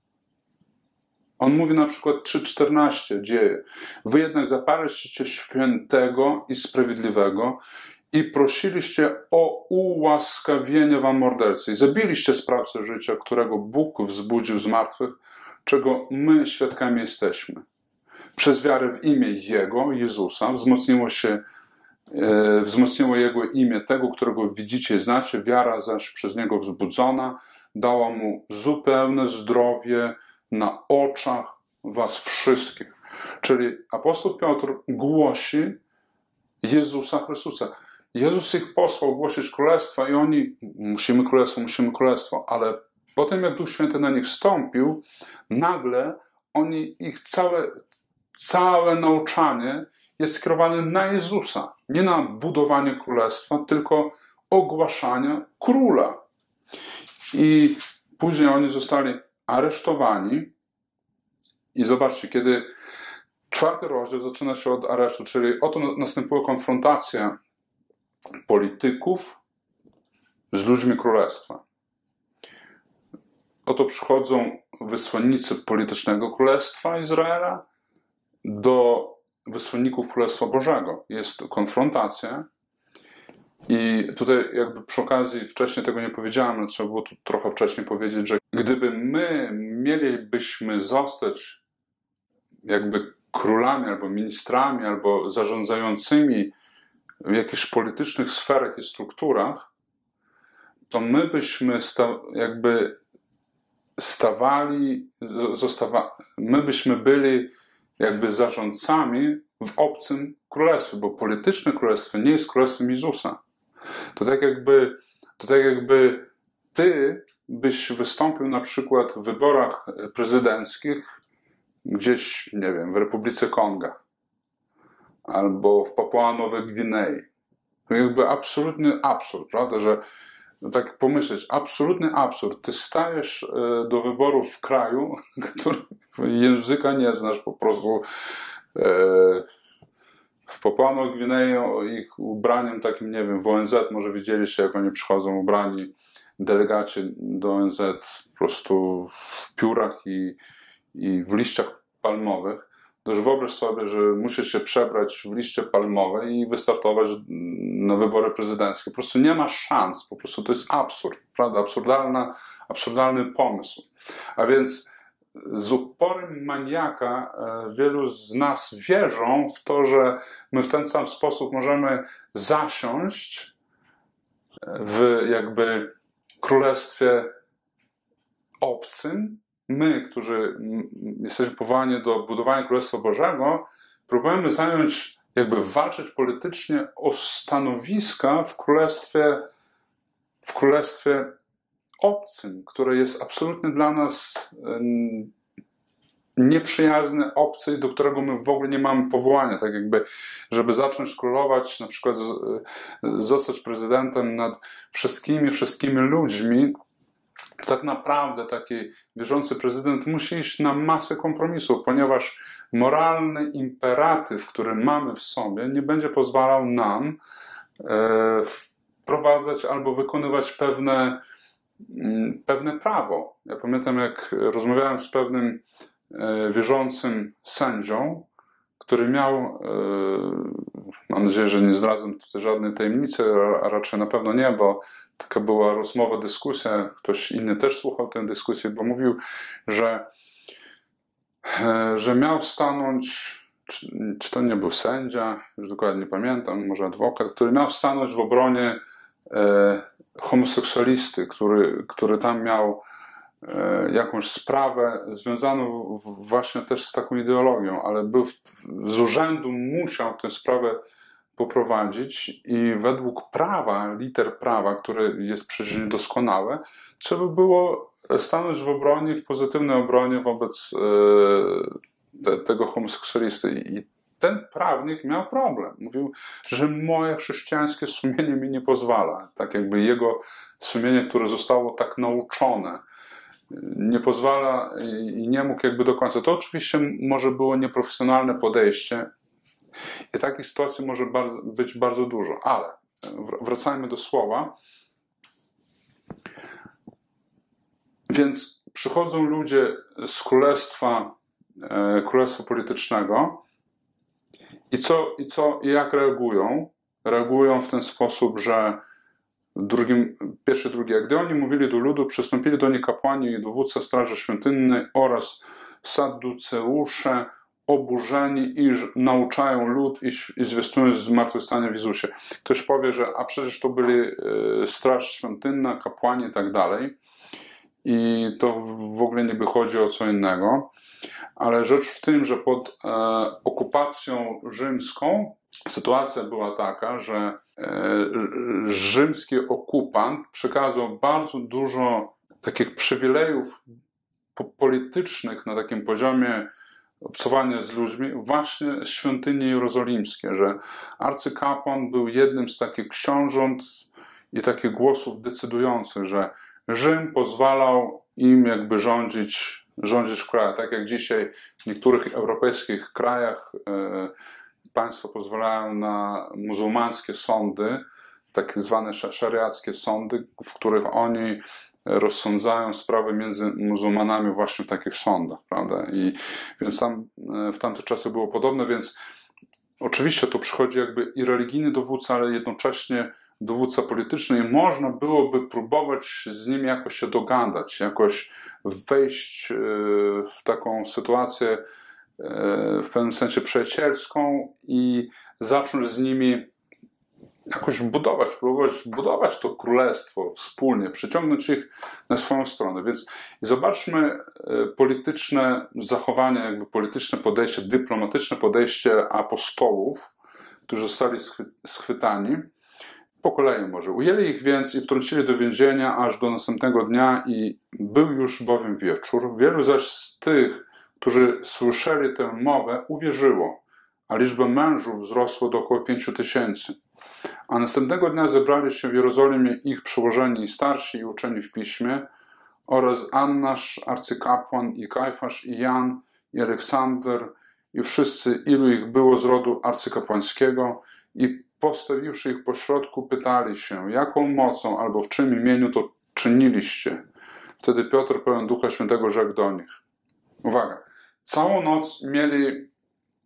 [SPEAKER 1] On mówi na przykład trzy czternaście dzieje. Wy jednak zaparliście świętego i sprawiedliwego i prosiliście o ułaskawienie wam mordercy. I zabiliście sprawcę życia, którego Bóg wzbudził z martwych, czego my świadkami jesteśmy. Przez wiarę w imię Jego, Jezusa, wzmocniło się, e, wzmocniło Jego imię, tego, którego widzicie i znacie. Wiara zaś przez Niego wzbudzona dała Mu zupełne zdrowie na oczach was wszystkich. Czyli apostoł Piotr głosi Jezusa Chrystusa. Jezus ich posłał głosić królestwa i oni, musimy królestwo, musimy królestwo, ale potem jak Duch Święty na nich stąpił, nagle oni, ich całe, całe nauczanie jest skierowane na Jezusa. Nie na budowanie królestwa, tylko ogłaszanie króla. I później oni zostali aresztowani i zobaczcie, kiedy czwarty rozdział zaczyna się od aresztu, czyli oto następuje konfrontacja polityków z ludźmi królestwa. Oto przychodzą wysłannicy politycznego królestwa Izraela do wysłanników Królestwa Bożego. Jest konfrontacja i tutaj jakby przy okazji, wcześniej tego nie powiedziałem, ale trzeba było tu trochę wcześniej powiedzieć, że gdyby my mielibyśmy zostać jakby królami, albo ministrami, albo zarządzającymi w jakichś politycznych sferach i strukturach, to my byśmy sta- jakby stawali, zostawa- my byśmy byli jakby zarządcami w obcym królestwie, bo polityczne królestwo nie jest królestwem Jezusa. To tak jakby, to tak jakby ty byś wystąpił na przykład w wyborach prezydenckich gdzieś, nie wiem, w Republice Konga albo w Papua Nowej Gwinei. To jakby absolutny absurd, prawda, że tak pomyśleć, absolutny absurd. Ty stajesz do wyborów w kraju, który języka nie znasz, po prostu w Papua Nowej Gwinei ich ubraniem takim, nie wiem, w O N Z, może widzieliście, jak oni przychodzą ubrani, delegaci do O N Z, po prostu w piórach i, i w liściach palmowych. Też wyobraź sobie, że musisz się przebrać w liście palmowe i wystartować na wybory prezydenckie. Po prostu nie ma szans, po prostu to jest absurd, prawda? Absurdalna, absurdalny pomysł. A więc z uporem maniaka wielu z nas wierzą w to, że my w ten sam sposób możemy zasiąść w jakby królestwie obcym. My, którzy jesteśmy powołani do budowania Królestwa Bożego, próbujemy zająć, jakby walczyć politycznie o stanowiska w królestwie, w królestwie obcym, które jest absolutnie dla nas nieprzyjazne, obce, do którego my w ogóle nie mamy powołania. Tak jakby, żeby zacząć królować, na przykład zostać prezydentem nad wszystkimi, wszystkimi ludźmi, tak naprawdę taki wierzący prezydent musi iść na masę kompromisów, ponieważ moralny imperatyw, który mamy w sobie, nie będzie pozwalał nam e, wprowadzać albo wykonywać pewne, m, pewne prawo. Ja pamiętam, jak rozmawiałem z pewnym e, wierzącym sędzią, który miał, e, mam nadzieję, że nie zdradzę tutaj żadnej tajemnicy, a raczej na pewno nie, bo taka była rozmowa, dyskusja, ktoś inny też słuchał tę dyskusję, bo mówił, że, że miał stanąć, czy, czy to nie był sędzia, już dokładnie nie pamiętam, może adwokat, który miał stanąć w obronie e, homoseksualisty, który, który tam miał e, jakąś sprawę związaną w, właśnie też z taką ideologią, ale był w, z urzędu musiał tę sprawę poprowadzić i według prawa, liter prawa, które jest przecież niedoskonałe, trzeba było stanąć w obronie, w pozytywnej obronie wobec e, te, tego homoseksualisty. I ten prawnik miał problem. Mówił, że moje chrześcijańskie sumienie mi nie pozwala. Tak jakby jego sumienie, które zostało tak nauczone, nie pozwala i nie mógł jakby do końca. To oczywiście może było nieprofesjonalne podejście, i takich sytuacji może bardzo, być bardzo dużo, ale wracajmy do słowa. Więc przychodzą ludzie z królestwa, e, królestwa politycznego i co, i co, i jak reagują? Reagują w ten sposób, że w drugim, pierwszy, drugi, jak gdy oni mówili do ludu, przystąpili do nich kapłani i dowódca straży świątynnej oraz Saduceusze, oburzeni, iż nauczają lud i, i zwiastują zmartwychwstanie w Jezusie. Ktoś powie, że a przecież to byli e, straż świątynna, kapłani i tak dalej. I to w ogóle niby chodzi o co innego. Ale rzecz w tym, że pod e, okupacją rzymską sytuacja była taka, że e, rzymski okupant przekazał bardzo dużo takich przywilejów politycznych na takim poziomie obcowania z ludźmi, właśnie świątyni jerozolimskie, że arcykapłan był jednym z takich książąt i takich głosów decydujących, że Rzym pozwalał im jakby rządzić, rządzić w kraju. Tak jak dzisiaj w niektórych europejskich krajach e, państwa pozwalają na muzułmańskie sądy, tak zwane szariackie sądy, w których oni rozsądzają sprawy między muzułmanami właśnie w takich sądach, prawda? I więc tam w tamte czasy było podobne, więc oczywiście to przychodzi jakby i religijny dowódca, ale jednocześnie dowódca polityczny i można byłoby próbować z nim jakoś się dogadać, jakoś wejść w taką sytuację w pewnym sensie przyjacielską i zacząć z nimi jakoś budować, próbować budować to królestwo wspólnie, przyciągnąć ich na swoją stronę. Więc zobaczmy polityczne zachowanie, jakby polityczne podejście, dyplomatyczne podejście apostołów, którzy zostali schwytani. Po kolei może. Ujęli ich więc i wtrącili do więzienia aż do następnego dnia i był już bowiem wieczór. Wielu zaś z tych, którzy słyszeli tę mowę, uwierzyło, a liczba mężów wzrosła do około pięciu tysięcy. A następnego dnia zebrali się w Jerozolimie ich przełożeni i starsi i uczeni w piśmie oraz Annasz, arcykapłan i Kajfasz i Jan i Aleksander i wszyscy, ilu ich było z rodu arcykapłańskiego i postawiwszy ich pośrodku pytali się, jaką mocą albo w czym imieniu to czyniliście. Wtedy Piotr pełen Ducha Świętego rzekł do nich. Uwaga, całą noc mieli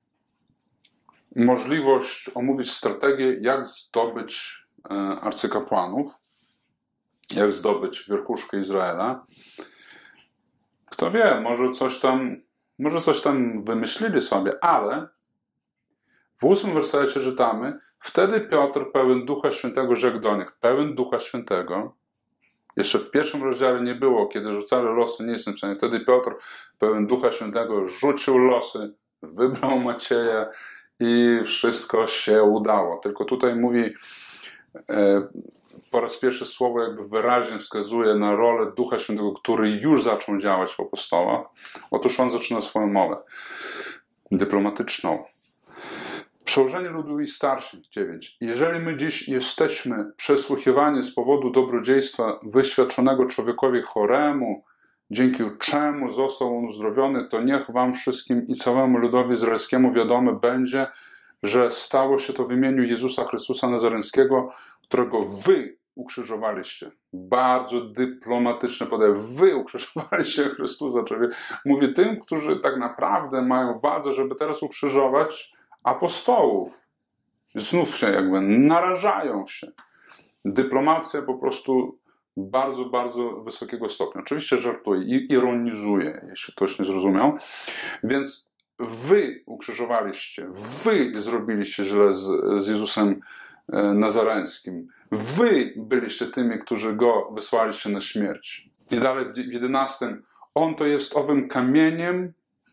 [SPEAKER 1] możliwość omówić strategię, jak zdobyć arcykapłanów, jak zdobyć wierchuszkę Izraela. Kto wie, może coś tam, może coś tam wymyślili sobie, ale w ósmym wersecie czytamy, wtedy Piotr pełen Ducha Świętego rzekł do nich, pełen Ducha Świętego. Jeszcze w pierwszym rozdziale nie było, kiedy rzucali losy, nie jestem pewien. Wtedy Piotr pełen Ducha Świętego rzucił losy, wybrał Macieja i wszystko się udało. Tylko tutaj mówi, e, po raz pierwszy słowo jakby wyraźnie wskazuje na rolę Ducha Świętego, który już zaczął działać w apostołach. Otóż on zaczyna swoją mowę dyplomatyczną. Przełożeni ludu i starsi, dziewięć. Jeżeli my dziś jesteśmy przesłuchiwani z powodu dobrodziejstwa wyświadczonego człowiekowi choremu, dzięki czemu został on uzdrowiony, to niech wam wszystkim i całemu ludowi izraelskiemu wiadome będzie, że stało się to w imieniu Jezusa Chrystusa Nazareńskiego, którego wy ukrzyżowaliście. Bardzo dyplomatyczne podejście. Wy ukrzyżowaliście Chrystusa, czyli mówi tym, którzy tak naprawdę mają wadzę, żeby teraz ukrzyżować apostołów. Znów się jakby narażają się. Dyplomacja po prostu bardzo, bardzo wysokiego stopnia. Oczywiście żartuję i ironizuję, jeśli ktoś nie zrozumiał. Więc wy ukrzyżowaliście, wy zrobiliście źle z, z Jezusem Nazareńskim. Wy byliście tymi, którzy go wysłaliście na śmierć. I dalej w jedenastym. On to jest owym kamieniem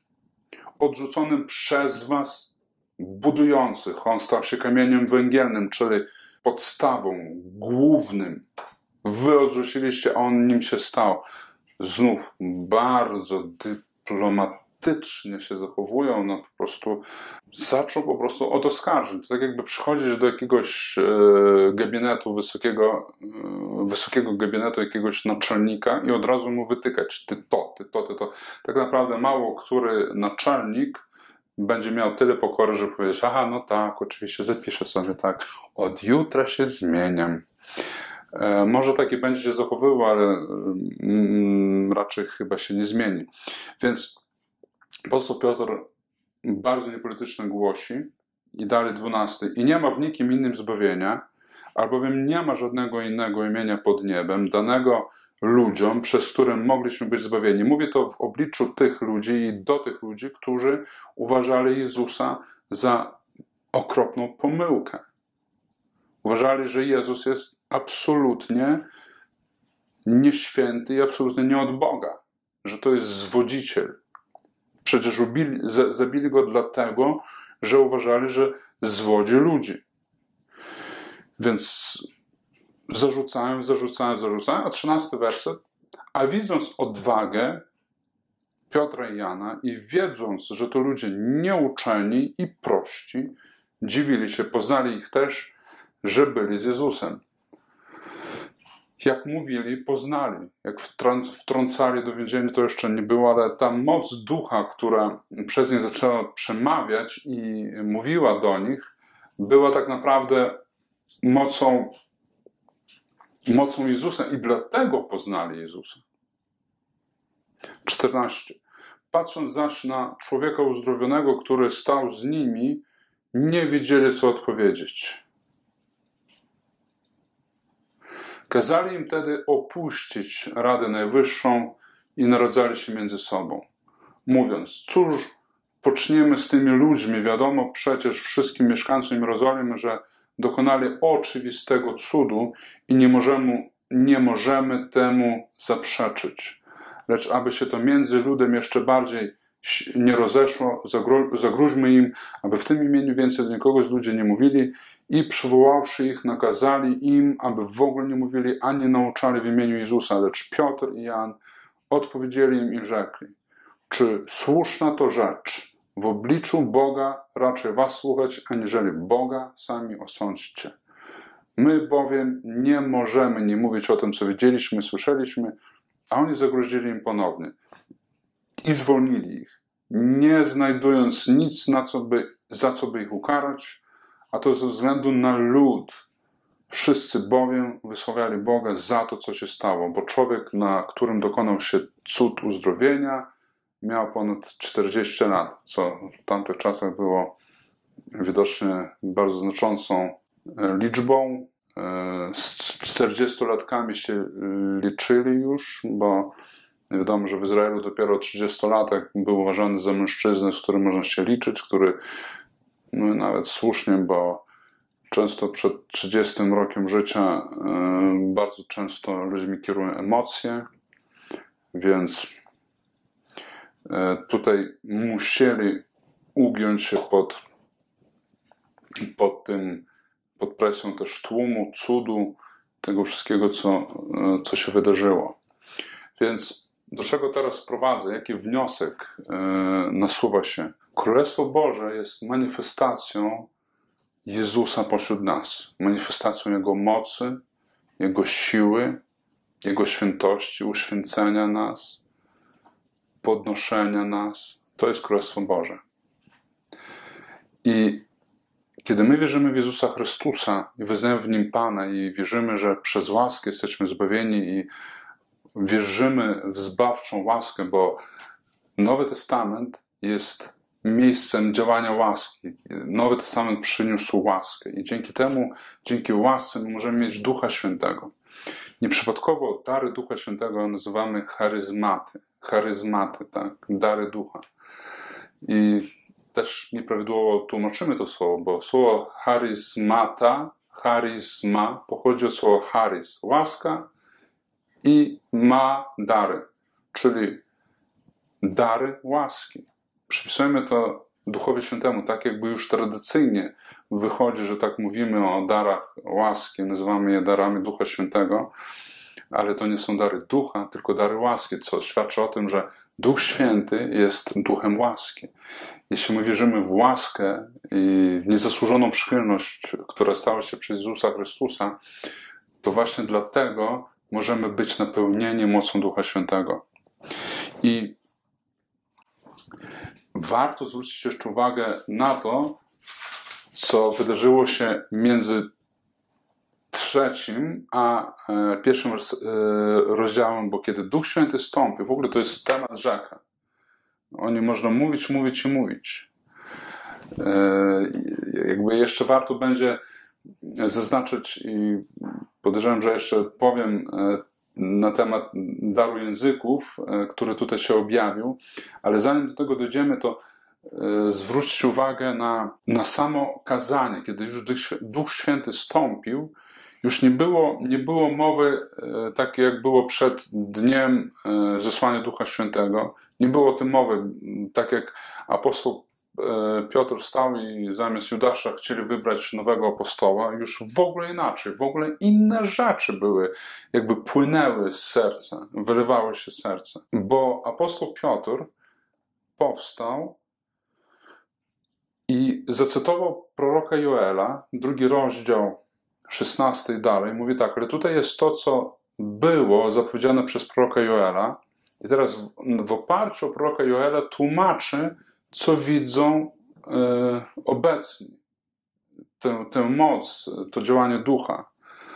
[SPEAKER 1] odrzuconym przez was budujących. On stał się kamieniem węgielnym, czyli podstawą, głównym. Wy odrzuciliście, a on nim się stał. Znów bardzo dyplomatycznie się zachowują, no po prostu zaczął po prostu od oskarżeń. To tak jakby przychodzić do jakiegoś e, gabinetu, wysokiego, e, wysokiego gabinetu jakiegoś naczelnika i od razu mu wytykać ty to, ty to, ty to. Tak naprawdę mało który naczelnik będzie miał tyle pokory, żeby powiedzieć, aha, no tak, oczywiście zapiszę sobie tak, od jutra się zmieniam. E, może taki będzie się zachowywał, ale mm, raczej chyba się nie zmieni. Więc apostoł Piotr bardzo niepolityczne głosi i dalej dwunasty. I nie ma w nikim innym zbawienia, albowiem nie ma żadnego innego imienia pod niebem, danego ludziom, przez które mogliśmy być zbawieni. Mówię to w obliczu tych ludzi i do tych ludzi, którzy uważali Jezusa za okropną pomyłkę. Uważali, że Jezus jest absolutnie nieświęty i absolutnie nie od Boga, że to jest zwodziciel. Przecież ubili, zabili go dlatego, że uważali, że zwodzi ludzi. Więc zarzucają, zarzucają, zarzucają. A trzynasty werset. A widząc odwagę Piotra i Jana i wiedząc, że to ludzie nieuczeni i prości, dziwili się, poznali ich też, że byli z Jezusem. Jak mówili, poznali. Jak wtrącali do więzienia, to jeszcze nie było, ale ta moc ducha, która przez nie zaczęła przemawiać i mówiła do nich, była tak naprawdę mocą, mocą Jezusa i dlatego poznali Jezusa. czternaście. Patrząc zaś na człowieka uzdrowionego, który stał z nimi, nie wiedzieli, co odpowiedzieć. Kazali im wtedy opuścić Radę Najwyższą i naradzali się między sobą, mówiąc, cóż poczniemy z tymi ludźmi? Wiadomo przecież wszystkim mieszkańcom Jerozolimy, że dokonali oczywistego cudu i nie możemy, nie możemy temu zaprzeczyć. Lecz aby się to między ludem jeszcze bardziej nie rozeszło, zagru, zagróźmy im, aby w tym imieniu więcej do nikogo z ludzi nie mówili i przywoławszy ich, nakazali im, aby w ogóle nie mówili ani nauczali w imieniu Jezusa. Lecz Piotr i Jan odpowiedzieli im i rzekli, czy słuszna to rzecz w obliczu Boga raczej was słuchać, aniżeli Boga sami osądźcie. My bowiem nie możemy nie mówić o tym, co widzieliśmy, słyszeliśmy, a oni zagrozili im ponownie i zwolnili ich, nie znajdując nic, na co by, za co by ich ukarać, a to ze względu na lud. Wszyscy bowiem wysławiali Boga za to, co się stało, bo człowiek, na którym dokonał się cud uzdrowienia, miał ponad czterdzieści lat, co w tamtych czasach było widocznie bardzo znaczącą liczbą. Z czterdziestolatkami się liczyli już, bo wiadomo, że w Izraelu dopiero trzydziestolatek był uważany za mężczyznę, z którym można się liczyć, który no nawet słusznie, bo często przed trzydziestym rokiem życia bardzo często ludźmi kierują emocje, więc tutaj musieli ugiąć się pod, pod tym, pod presją też tłumu, cudu, tego wszystkiego, co, co się wydarzyło. Więc do czego teraz prowadzę? Jaki wniosek nasuwa się? Królestwo Boże jest manifestacją Jezusa pośród nas. Manifestacją Jego mocy, Jego siły, Jego świętości, uświęcenia nas, podnoszenia nas. To jest Królestwo Boże. I kiedy my wierzymy w Jezusa Chrystusa i wyznajemy w Nim Pana i wierzymy, że przez łaskę jesteśmy zbawieni i wierzymy w zbawczą łaskę, bo Nowy Testament jest miejscem działania łaski. Nowy Testament przyniósł łaskę i dzięki temu, dzięki łasce my możemy mieć Ducha Świętego. Nieprzypadkowo dary Ducha Świętego nazywamy charyzmaty. Charyzmaty, tak? Dary Ducha. I też nieprawidłowo tłumaczymy to słowo, bo słowo charyzmata, charyzma pochodzi od słowa charyz, łaska, i ma dary, czyli dary łaski. Przypisujemy to Duchowi Świętemu, tak jakby już tradycyjnie wychodzi, że tak mówimy o darach łaski, nazywamy je darami Ducha Świętego, ale to nie są dary Ducha, tylko dary łaski, co świadczy o tym, że Duch Święty jest Duchem łaski. Jeśli my wierzymy w łaskę i w niezasłużoną przychylność, która stała się przez Jezusa Chrystusa, to właśnie dlatego możemy być napełnieni mocą Ducha Świętego. I warto zwrócić jeszcze uwagę na to, co wydarzyło się między trzecim a pierwszym rozdziałem, bo kiedy Duch Święty stąpi, w ogóle to jest temat rzeka. O nim można mówić, mówić i mówić. Jakby jeszcze warto będzie zaznaczyć i podejrzewam, że jeszcze powiem na temat daru języków, który tutaj się objawił, ale zanim do tego dojdziemy, to zwróćcie uwagę na, na samo kazanie. Kiedy już Duch Święty stąpił, już nie było, nie było mowy tak jak było przed dniem zesłania Ducha Świętego. Nie było o tym mowy, tak jak apostoł Piotr wstał i zamiast Judasza chcieli wybrać nowego apostoła, już w ogóle inaczej, w ogóle inne rzeczy były, jakby płynęły z serca, wyrywały się z serca. Bo apostoł Piotr powstał i zacytował proroka Joela, drugi rozdział, szesnasty i dalej, mówi tak, ale tutaj jest to, co było zapowiedziane przez proroka Joela i teraz w, w oparciu o proroka Joela tłumaczy, co widzą e, obecni, tę, tę moc, to działanie ducha.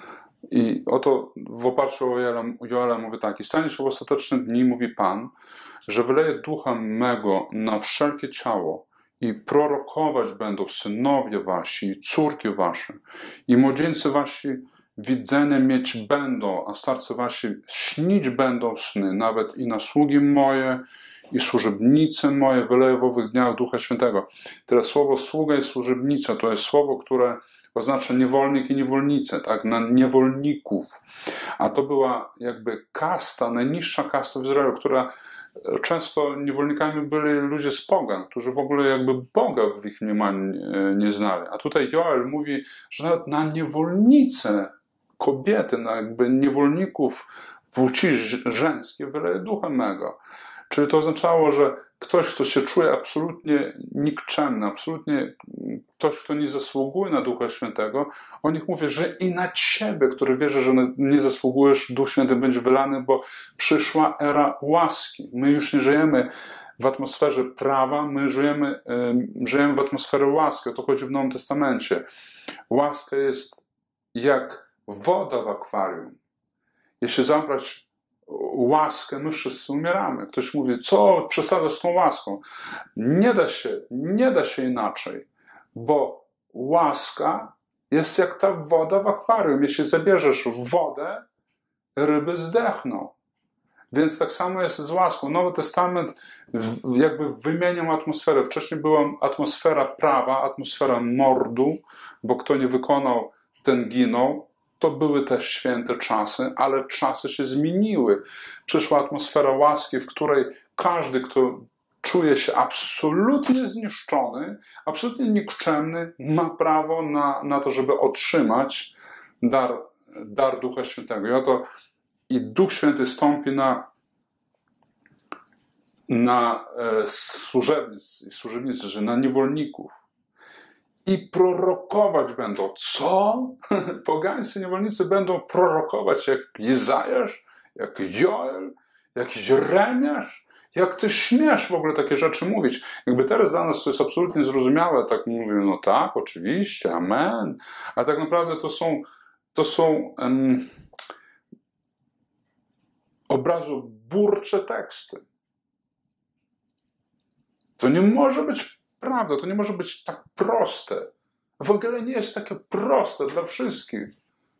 [SPEAKER 1] I oto w oparciu o Joela, Joela mówi tak, i stanie się w ostateczne dni, mówi Pan, że wyleje ducha mego na wszelkie ciało i prorokować będą synowie wasi i córki wasze i młodzieńcy wasi widzenia mieć będą, a starcy wasi śnić będą sny, nawet i na sługi moje i służebnice moje wyleję w owych dniach Ducha Świętego. Teraz słowo sługa i służebnica to jest słowo, które oznacza niewolnik i niewolnicę, tak, na niewolników. A to była jakby kasta, najniższa kasta w Izraelu, która często niewolnikami byli ludzie z pogan, którzy w ogóle jakby Boga w ich mniemaniu nie znali. A tutaj Joel mówi, że nawet na niewolnice, kobiety, na jakby niewolników płci żeńskiej wyleje Ducha mego. Czyli to oznaczało, że ktoś, kto się czuje absolutnie nikczemny, absolutnie ktoś, kto nie zasługuje na Ducha Świętego, o nich mówię, że i na ciebie, który wierzy, że nie zasługujesz, Duch Święty będzie wylany, bo przyszła era łaski. My już nie żyjemy w atmosferze prawa, my żyjemy, żyjemy w atmosferze łaski. O to chodzi w Nowym Testamencie. Łaska jest jak woda w akwarium. Jeśli zabrać łaskę, my wszyscy umieramy. Ktoś mówi, co przesadzasz z tą łaską? Nie da się, nie da się inaczej, bo łaska jest jak ta woda w akwarium. Jeśli zabierzesz wodę, ryby zdechną. Więc tak samo jest z łaską. Nowy Testament jakby wymieniał atmosferę. Wcześniej była atmosfera prawa, atmosfera mordu, bo kto nie wykonał, ten ginął. To były też święte czasy, ale czasy się zmieniły. Przyszła atmosfera łaski, w której każdy, kto czuje się absolutnie zniszczony, absolutnie nikczemny, ma prawo na, na to, żeby otrzymać dar, dar Ducha Świętego. I oto i Duch Święty stąpi na, na e, służebnic, służebnicy, że na niewolników. I prorokować będą. Co? Pogańscy niewolnicy będą prorokować jak Izajasz, jak Joel, jakiś Jeremiasz? Jak ty śmiesz w ogóle takie rzeczy mówić? Jakby teraz dla nas to jest absolutnie zrozumiałe, tak mówię, no tak, oczywiście, amen. A tak naprawdę to są, to są um, obrazoburcze teksty. To nie może być prawda, to nie może być tak proste. Ewangelia nie jest takie proste dla wszystkich.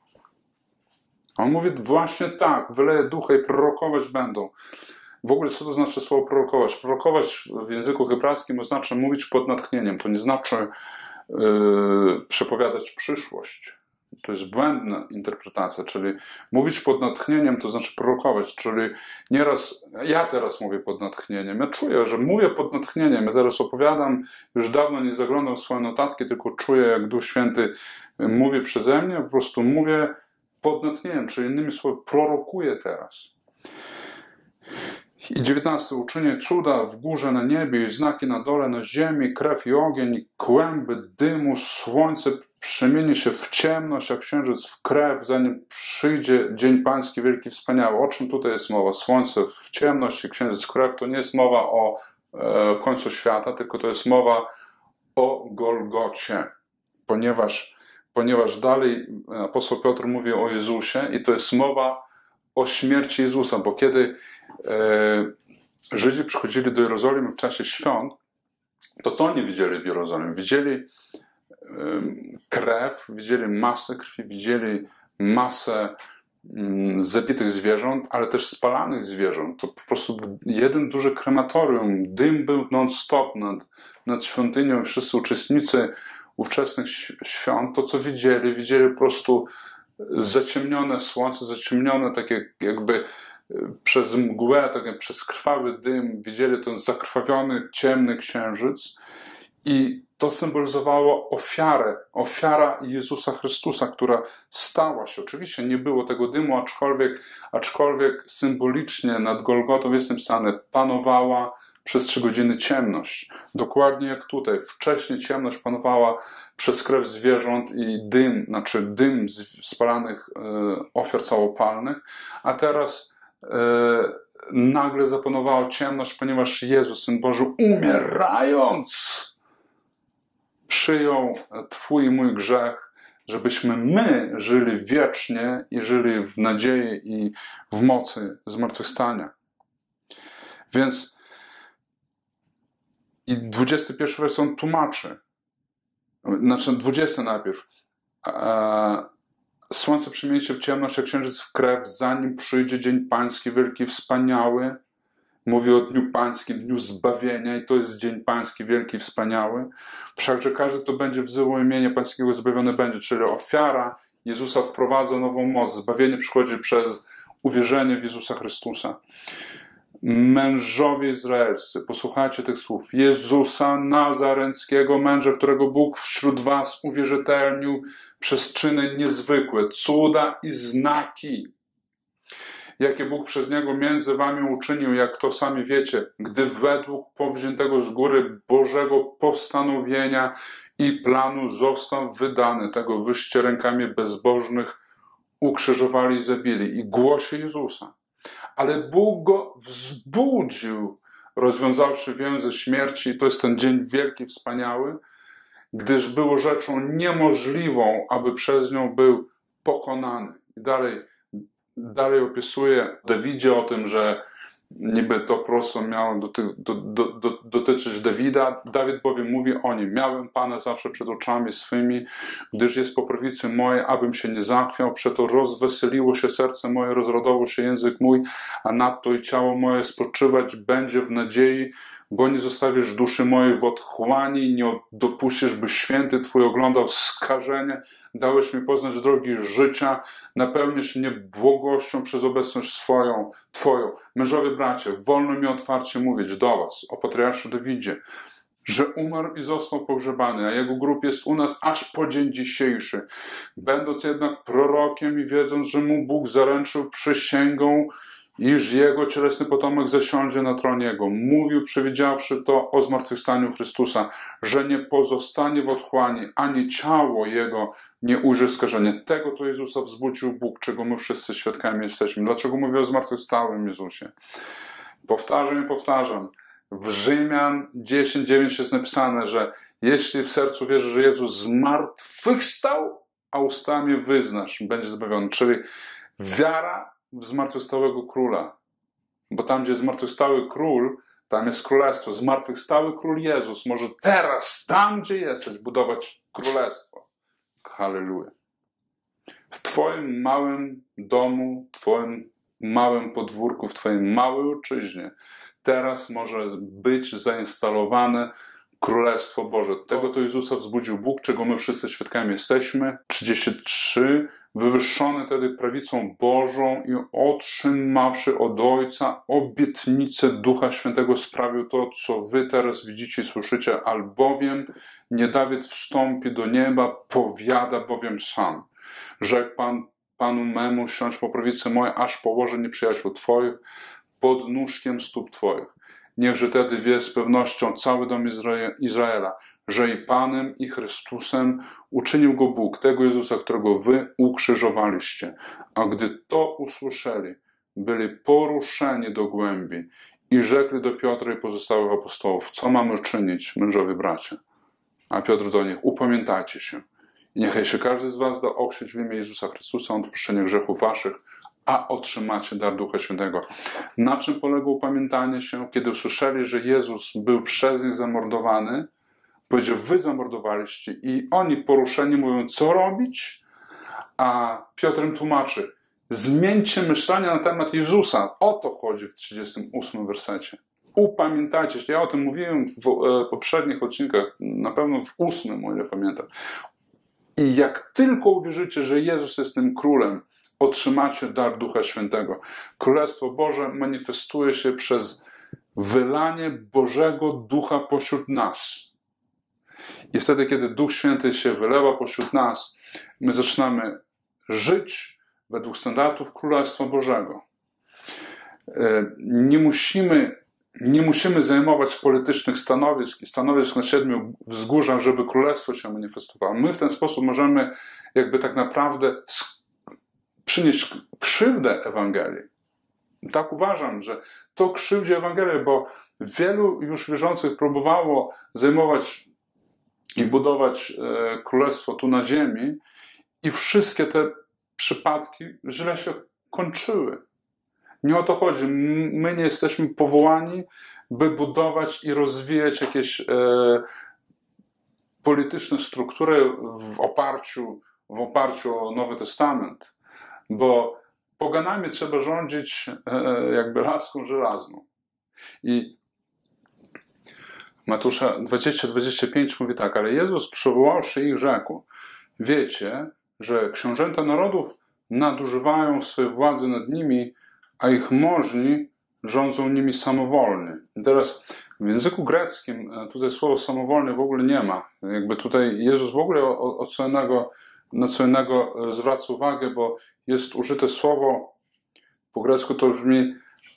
[SPEAKER 1] A on mówi właśnie tak, wyleje ducha i prorokować będą. W ogóle co to znaczy słowo prorokować? Prorokować w języku hebrajskim oznacza mówić pod natchnieniem. To nie znaczy yy, przepowiadać przyszłość. To jest błędna interpretacja, czyli mówić pod natchnieniem to znaczy prorokować, czyli nieraz, ja teraz mówię pod natchnieniem, ja czuję, że mówię pod natchnieniem, ja teraz opowiadam, już dawno nie zaglądam w swoje notatki, tylko czuję, jak Duch Święty mówi przeze mnie, po prostu mówię pod natchnieniem, czyli innymi słowy prorokuję teraz. I dziewiętnasty uczynię cuda w górze na niebie i znaki na dole na ziemi, krew i ogień i kłęby dymu, słońce przemieni się w ciemność, a księżyc w krew, zanim przyjdzie dzień pański wielki wspaniały. O czym tutaj jest mowa? Słońce w ciemność i księżyc w krew to nie jest mowa o e, końcu świata, tylko to jest mowa o Golgocie, ponieważ, ponieważ dalej apostoł Piotr mówi o Jezusie i to jest mowa o śmierci Jezusa, bo kiedy e, Żydzi przychodzili do Jerozolimy w czasie świąt, to co oni widzieli w Jerozolimie? Widzieli e, krew, widzieli masę krwi, widzieli masę zabitych zwierząt, ale też spalanych zwierząt. To po prostu jeden duży krematorium. Dym był non-stop nad, nad świątynią. Wszyscy uczestnicy ówczesnych świąt, to co widzieli, widzieli po prostu zaciemnione słońce, zaciemnione takie jakby przez mgłę, tak jak przez krwawy dym. Widzieli ten zakrwawiony, ciemny księżyc i to symbolizowało ofiarę, ofiara Jezusa Chrystusa, która stała się. Oczywiście nie było tego dymu, aczkolwiek, aczkolwiek symbolicznie nad Golgotą jest napisane, panowała przez trzy godziny ciemność. Dokładnie jak tutaj. Wcześniej ciemność panowała przez krew zwierząt i dym, znaczy dym z spalanych e, ofiar całopalnych, a teraz e, nagle zapanowała ciemność, ponieważ Jezus, Syn Boży, umierając, przyjął Twój i mój grzech, żebyśmy my żyli wiecznie i żyli w nadziei i w mocy zmartwychwstania. Więc i dwudziesty pierwszy werset on tłumaczy, znaczy dwudziesty najpierw. Słońce przemieni się w ciemność, a księżyc w krew, zanim przyjdzie dzień pański wielki, wspaniały. Mówi o Dniu Pańskim, Dniu Zbawienia i to jest Dzień Pański wielki, wspaniały. Wszakże każdy, kto będzie wzywał imienia Pańskiego, zbawiony będzie. Czyli ofiara Jezusa wprowadza nową moc. Zbawienie przychodzi przez uwierzenie w Jezusa Chrystusa. Mężowie izraelscy, posłuchajcie tych słów. Jezusa Nazarenckiego, męża, którego Bóg wśród was uwierzytelnił przez czyny niezwykłe, cuda i znaki, jakie Bóg przez Niego między wami uczynił, jak to sami wiecie, gdy według powziętego z góry Bożego postanowienia i planu został wydany, tego wyście rękami bezbożnych ukrzyżowali i zabili. I głosi Jezusa. Ale Bóg go wzbudził, rozwiązawszy więzy śmierci. I to jest ten dzień wielki, wspaniały, gdyż było rzeczą niemożliwą, aby przez nią był pokonany. I dalej Dalej opisuje Dawidzie o tym, że niby to prosto miało doty, do, do, do, dotyczyć Dawida. Dawid bowiem mówi o nim: miałem Pana zawsze przed oczami swymi, gdyż jest po prawicy mojej, abym się nie zachwiał. Przeto rozweseliło się serce moje, rozradował się język mój, a nadto i ciało moje spoczywać będzie w nadziei, bo nie zostawisz duszy mojej w otchłani, nie dopuścisz, by święty Twój oglądał skażenie. Dałeś mi poznać drogi życia, napełnisz mnie błogością przez obecność swoją, Twoją. Mężowie, bracia, wolno mi otwarcie mówić do was o patriarchu Dawidzie, że umarł i został pogrzebany, a jego grób jest u nas aż po dzień dzisiejszy. Będąc jednak prorokiem i wiedząc, że mu Bóg zaręczył przysięgą, iż jego cielesny potomek zasiądzie na tronie jego. Mówił, przewidziawszy to o zmartwychwstaniu Chrystusa, że nie pozostanie w otchłani, ani ciało jego nie ujrzy skażenia. Tego to Jezusa wzbudził Bóg, czego my wszyscy świadkami jesteśmy. Dlaczego mówię o zmartwychwstałym Jezusie? Powtarzam i powtarzam. W Rzymian dziesięć dziewięć jest napisane, że jeśli w sercu wierzysz, że Jezus zmartwychwstał, a ustami wyznasz, będzie zbawiony. Czyli wiara w zmartwychwstałego króla. Bo tam, gdzie jest zmartwychwstały król, tam jest królestwo. Zmartwychwstały król Jezus może teraz, tam, gdzie jesteś, budować królestwo. Halleluja. W twoim małym domu, w twoim małym podwórku, w twojej małej ojczyźnie teraz może być zainstalowane Królestwo Boże. Tego to Jezusa wzbudził Bóg, czego my wszyscy świadkami jesteśmy. trzydzieści trzy. Wywyższony tedy prawicą Bożą i otrzymawszy od Ojca obietnicę Ducha Świętego, sprawił to, co wy teraz widzicie i słyszycie, albowiem nie Dawid wstąpi do nieba, powiada bowiem sam. Rzekł Pan Panu memu, siądź po prawicy mojej, aż położę nieprzyjaciół Twoich pod nóżkiem stóp Twoich. Niechże tedy wie z pewnością cały dom Izrae- Izraela, że i Panem, i Chrystusem uczynił go Bóg, tego Jezusa, którego wy ukrzyżowaliście. A gdy to usłyszeli, byli poruszeni do głębi i rzekli do Piotra i pozostałych apostołów: co mamy czynić, mężowie bracia? A Piotr do nich: upamiętajcie się i niechaj się każdy z was da ochrzcić w imię Jezusa Chrystusa na odpuszczenie grzechów waszych, a otrzymacie dar Ducha Świętego. Na czym poległo upamiętanie się? Kiedy usłyszeli, że Jezus był przez nich zamordowany, powiedział: wy zamordowaliście. I oni poruszeni mówią: co robić? A Piotr im tłumaczy: Zmieńcie myślenie na temat Jezusa. O to chodzi w trzydziestym ósmym wersecie. Upamiętajcie się. Ja o tym mówiłem w e, poprzednich odcinkach, na pewno w ósmym, o ile pamiętam. I jak tylko uwierzycie, że Jezus jest tym królem, otrzymacie dar Ducha Świętego. Królestwo Boże manifestuje się przez wylanie Bożego Ducha pośród nas. I wtedy, kiedy Duch Święty się wylewa pośród nas, my zaczynamy żyć według standardów Królestwa Bożego. Nie musimy, nie musimy zajmować politycznych stanowisk i stanowisk na siedmiu wzgórzach, żeby Królestwo się manifestowało. My w ten sposób możemy jakby tak naprawdę przynieść krzywdę Ewangelii. Tak uważam, że to krzywdzi Ewangelię, bo wielu już wierzących próbowało zajmować i budować e, królestwo tu na ziemi i wszystkie te przypadki źle się kończyły. Nie o to chodzi. My nie jesteśmy powołani, by budować i rozwijać jakieś e, polityczne struktury w oparciu, w oparciu o Nowy Testament, bo poganami trzeba rządzić e, jakby laską żelazną. I Mateusza dwadzieścia dwadzieścia pięć mówi tak, ale Jezus przywoławszy ich rzekł, wiecie, że książęta narodów nadużywają swojej władzy nad nimi, a ich możni rządzą nimi samowolnie. I teraz w języku greckim tutaj słowo samowolnie w ogóle nie ma. Jakby tutaj Jezus w ogóle o, o co innego, na co innego zwraca uwagę, bo jest użyte słowo, po grecku to brzmi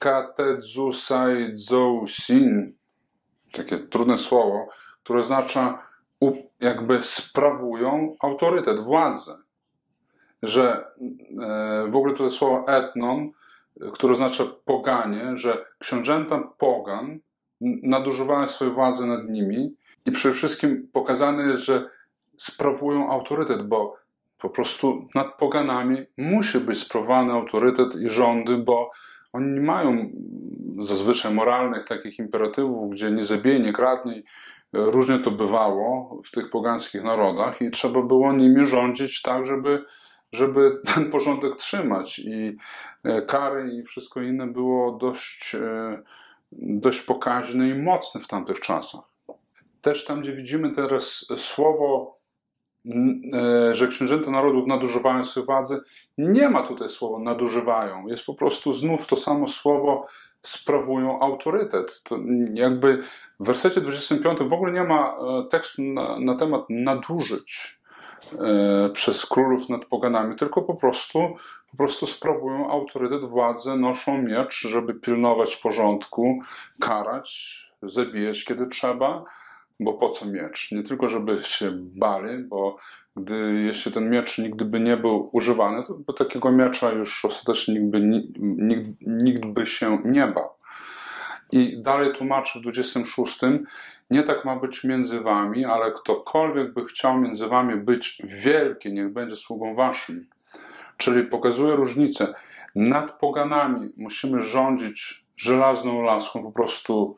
[SPEAKER 1] katedzusaidzousin, takie trudne słowo, które oznacza jakby sprawują autorytet, władzę. Że w ogóle tutaj słowo etnon, które oznacza poganie, że książęta pogan nadużywają swojej władzy nad nimi i przede wszystkim pokazane jest, że sprawują autorytet, bo po prostu nad poganami musi być sprawowany autorytet i rządy, bo oni nie mają zazwyczaj moralnych takich imperatywów, gdzie nie zabij, nie kradnij. Różnie to bywało w tych pogańskich narodach i trzeba było nimi rządzić tak, żeby, żeby ten porządek trzymać. I kary i wszystko inne było dość, dość pokaźne i mocne w tamtych czasach. Też tam, gdzie widzimy teraz słowo, że książęta narodów nadużywają swojej władzy, nie ma tutaj słowa nadużywają. Jest po prostu znów to samo słowo sprawują autorytet. To jakby w wersecie dwudziestym piątym w ogóle nie ma tekstu na, na temat nadużyć e, przez królów nad poganami, tylko po prostu, po prostu sprawują autorytet, władzę, noszą miecz, żeby pilnować porządku, karać, zabijać kiedy trzeba. Bo po co miecz? Nie tylko, żeby się bali, bo gdy, jeśli ten miecz nigdy by nie był używany, to by takiego miecza już ostatecznie nikt by, nikt, nikt by się nie bał. I dalej tłumaczy w dwudziestym szóstym, nie tak ma być między wami, ale ktokolwiek by chciał między wami być wielki, niech będzie sługą waszym. Czyli pokazuje różnicę. Nad poganami musimy rządzić żelazną laską, po prostu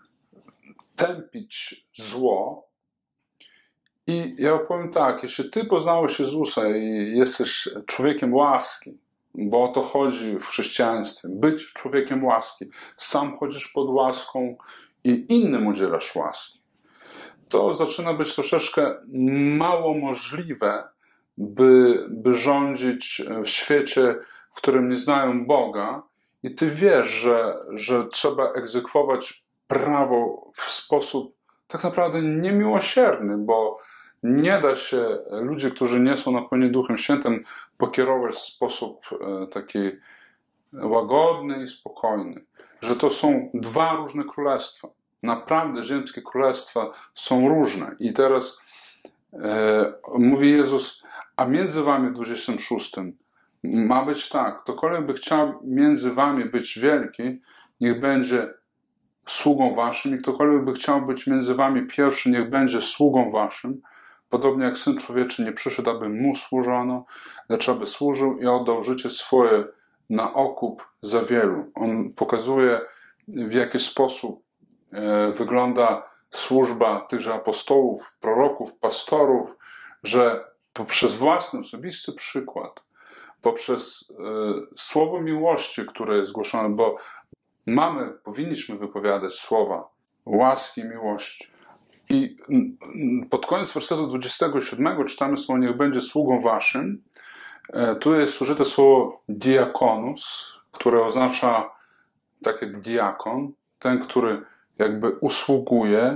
[SPEAKER 1] tępić zło. I ja powiem tak, jeśli ty poznałeś Jezusa i jesteś człowiekiem łaski, bo o to chodzi w chrześcijaństwie, być człowiekiem łaski, sam chodzisz pod łaską i innym udzielasz łaski, to zaczyna być troszeczkę mało możliwe, by, by rządzić w świecie, w którym nie znają Boga i ty wiesz, że, że trzeba egzekwować prawo w sposób tak naprawdę niemiłosierny, bo nie da się ludzi, którzy nie są napełnieni Duchem Świętym, pokierować w sposób taki łagodny i spokojny. Że to są dwa różne królestwa. Naprawdę ziemskie królestwa są różne. I teraz e, mówi Jezus, a między wami w dwudziestym szóstym ma być tak, ktokolwiek by chciał między wami być wielki, niech będzie sługą waszym i ktokolwiek by chciał być między wami pierwszy, niech będzie sługą waszym, podobnie jak Syn Człowieczy nie przyszedł, aby mu służono, lecz aby służył i oddał życie swoje na okup za wielu. On pokazuje, w jaki sposób wygląda służba tychże apostołów, proroków, pastorów, że poprzez własny, osobisty przykład poprzez y, słowo miłości, które jest głoszone, bo mamy, powinniśmy wypowiadać słowa łaski, miłości. I pod koniec wersetu dwudziestego siódmego czytamy słowo: niech będzie sługą waszym. Tu jest użyte słowo diakonus, które oznacza tak jak diakon, ten, który jakby usługuje,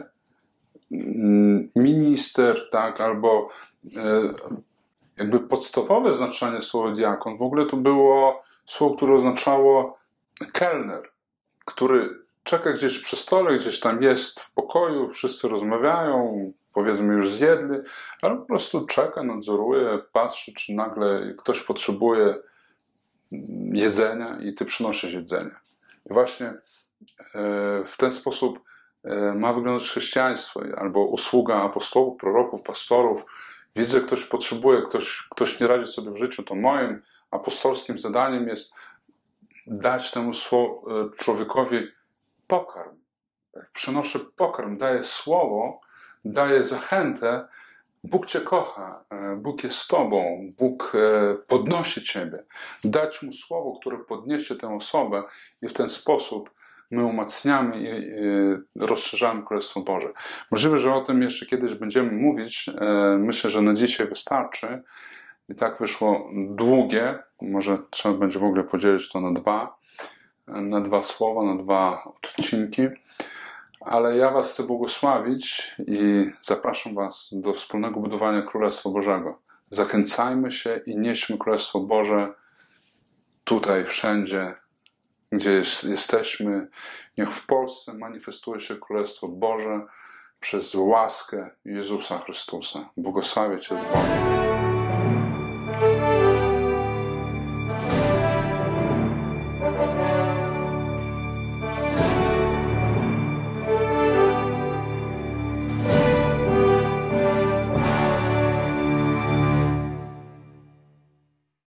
[SPEAKER 1] minister, tak, albo jakby podstawowe znaczenie słowa diakon w ogóle to było słowo, które oznaczało kelner, który czeka gdzieś przy stole, gdzieś tam jest w pokoju, wszyscy rozmawiają, powiedzmy już zjedli, ale po prostu czeka, nadzoruje, patrzy, czy nagle ktoś potrzebuje jedzenia i ty przynosisz jedzenie. I właśnie w ten sposób ma wyglądać chrześcijaństwo, albo usługa apostołów, proroków, pastorów. Widzę, ktoś potrzebuje, ktoś, ktoś nie radzi sobie w życiu, to moim apostolskim zadaniem jest dać temu człowiekowi pokarm. Przynoszę pokarm, daję słowo, daję zachętę. Bóg cię kocha, Bóg jest z tobą, Bóg podnosi ciebie. Dać mu słowo, które podniesie tę osobę i w ten sposób my umacniamy i rozszerzamy Królestwo Boże. Możliwe, że o tym jeszcze kiedyś będziemy mówić. Myślę, że na dzisiaj wystarczy. I tak wyszło długie. Może trzeba będzie w ogóle podzielić to na dwa, na dwa słowa, na dwa odcinki. Ale ja was chcę błogosławić i zapraszam was do wspólnego budowania Królestwa Bożego. Zachęcajmy się i nieśmy Królestwo Boże tutaj, wszędzie, gdzie jest, jesteśmy. Niech w Polsce manifestuje się Królestwo Boże przez łaskę Jezusa Chrystusa. Błogosławię cię z Bogiem.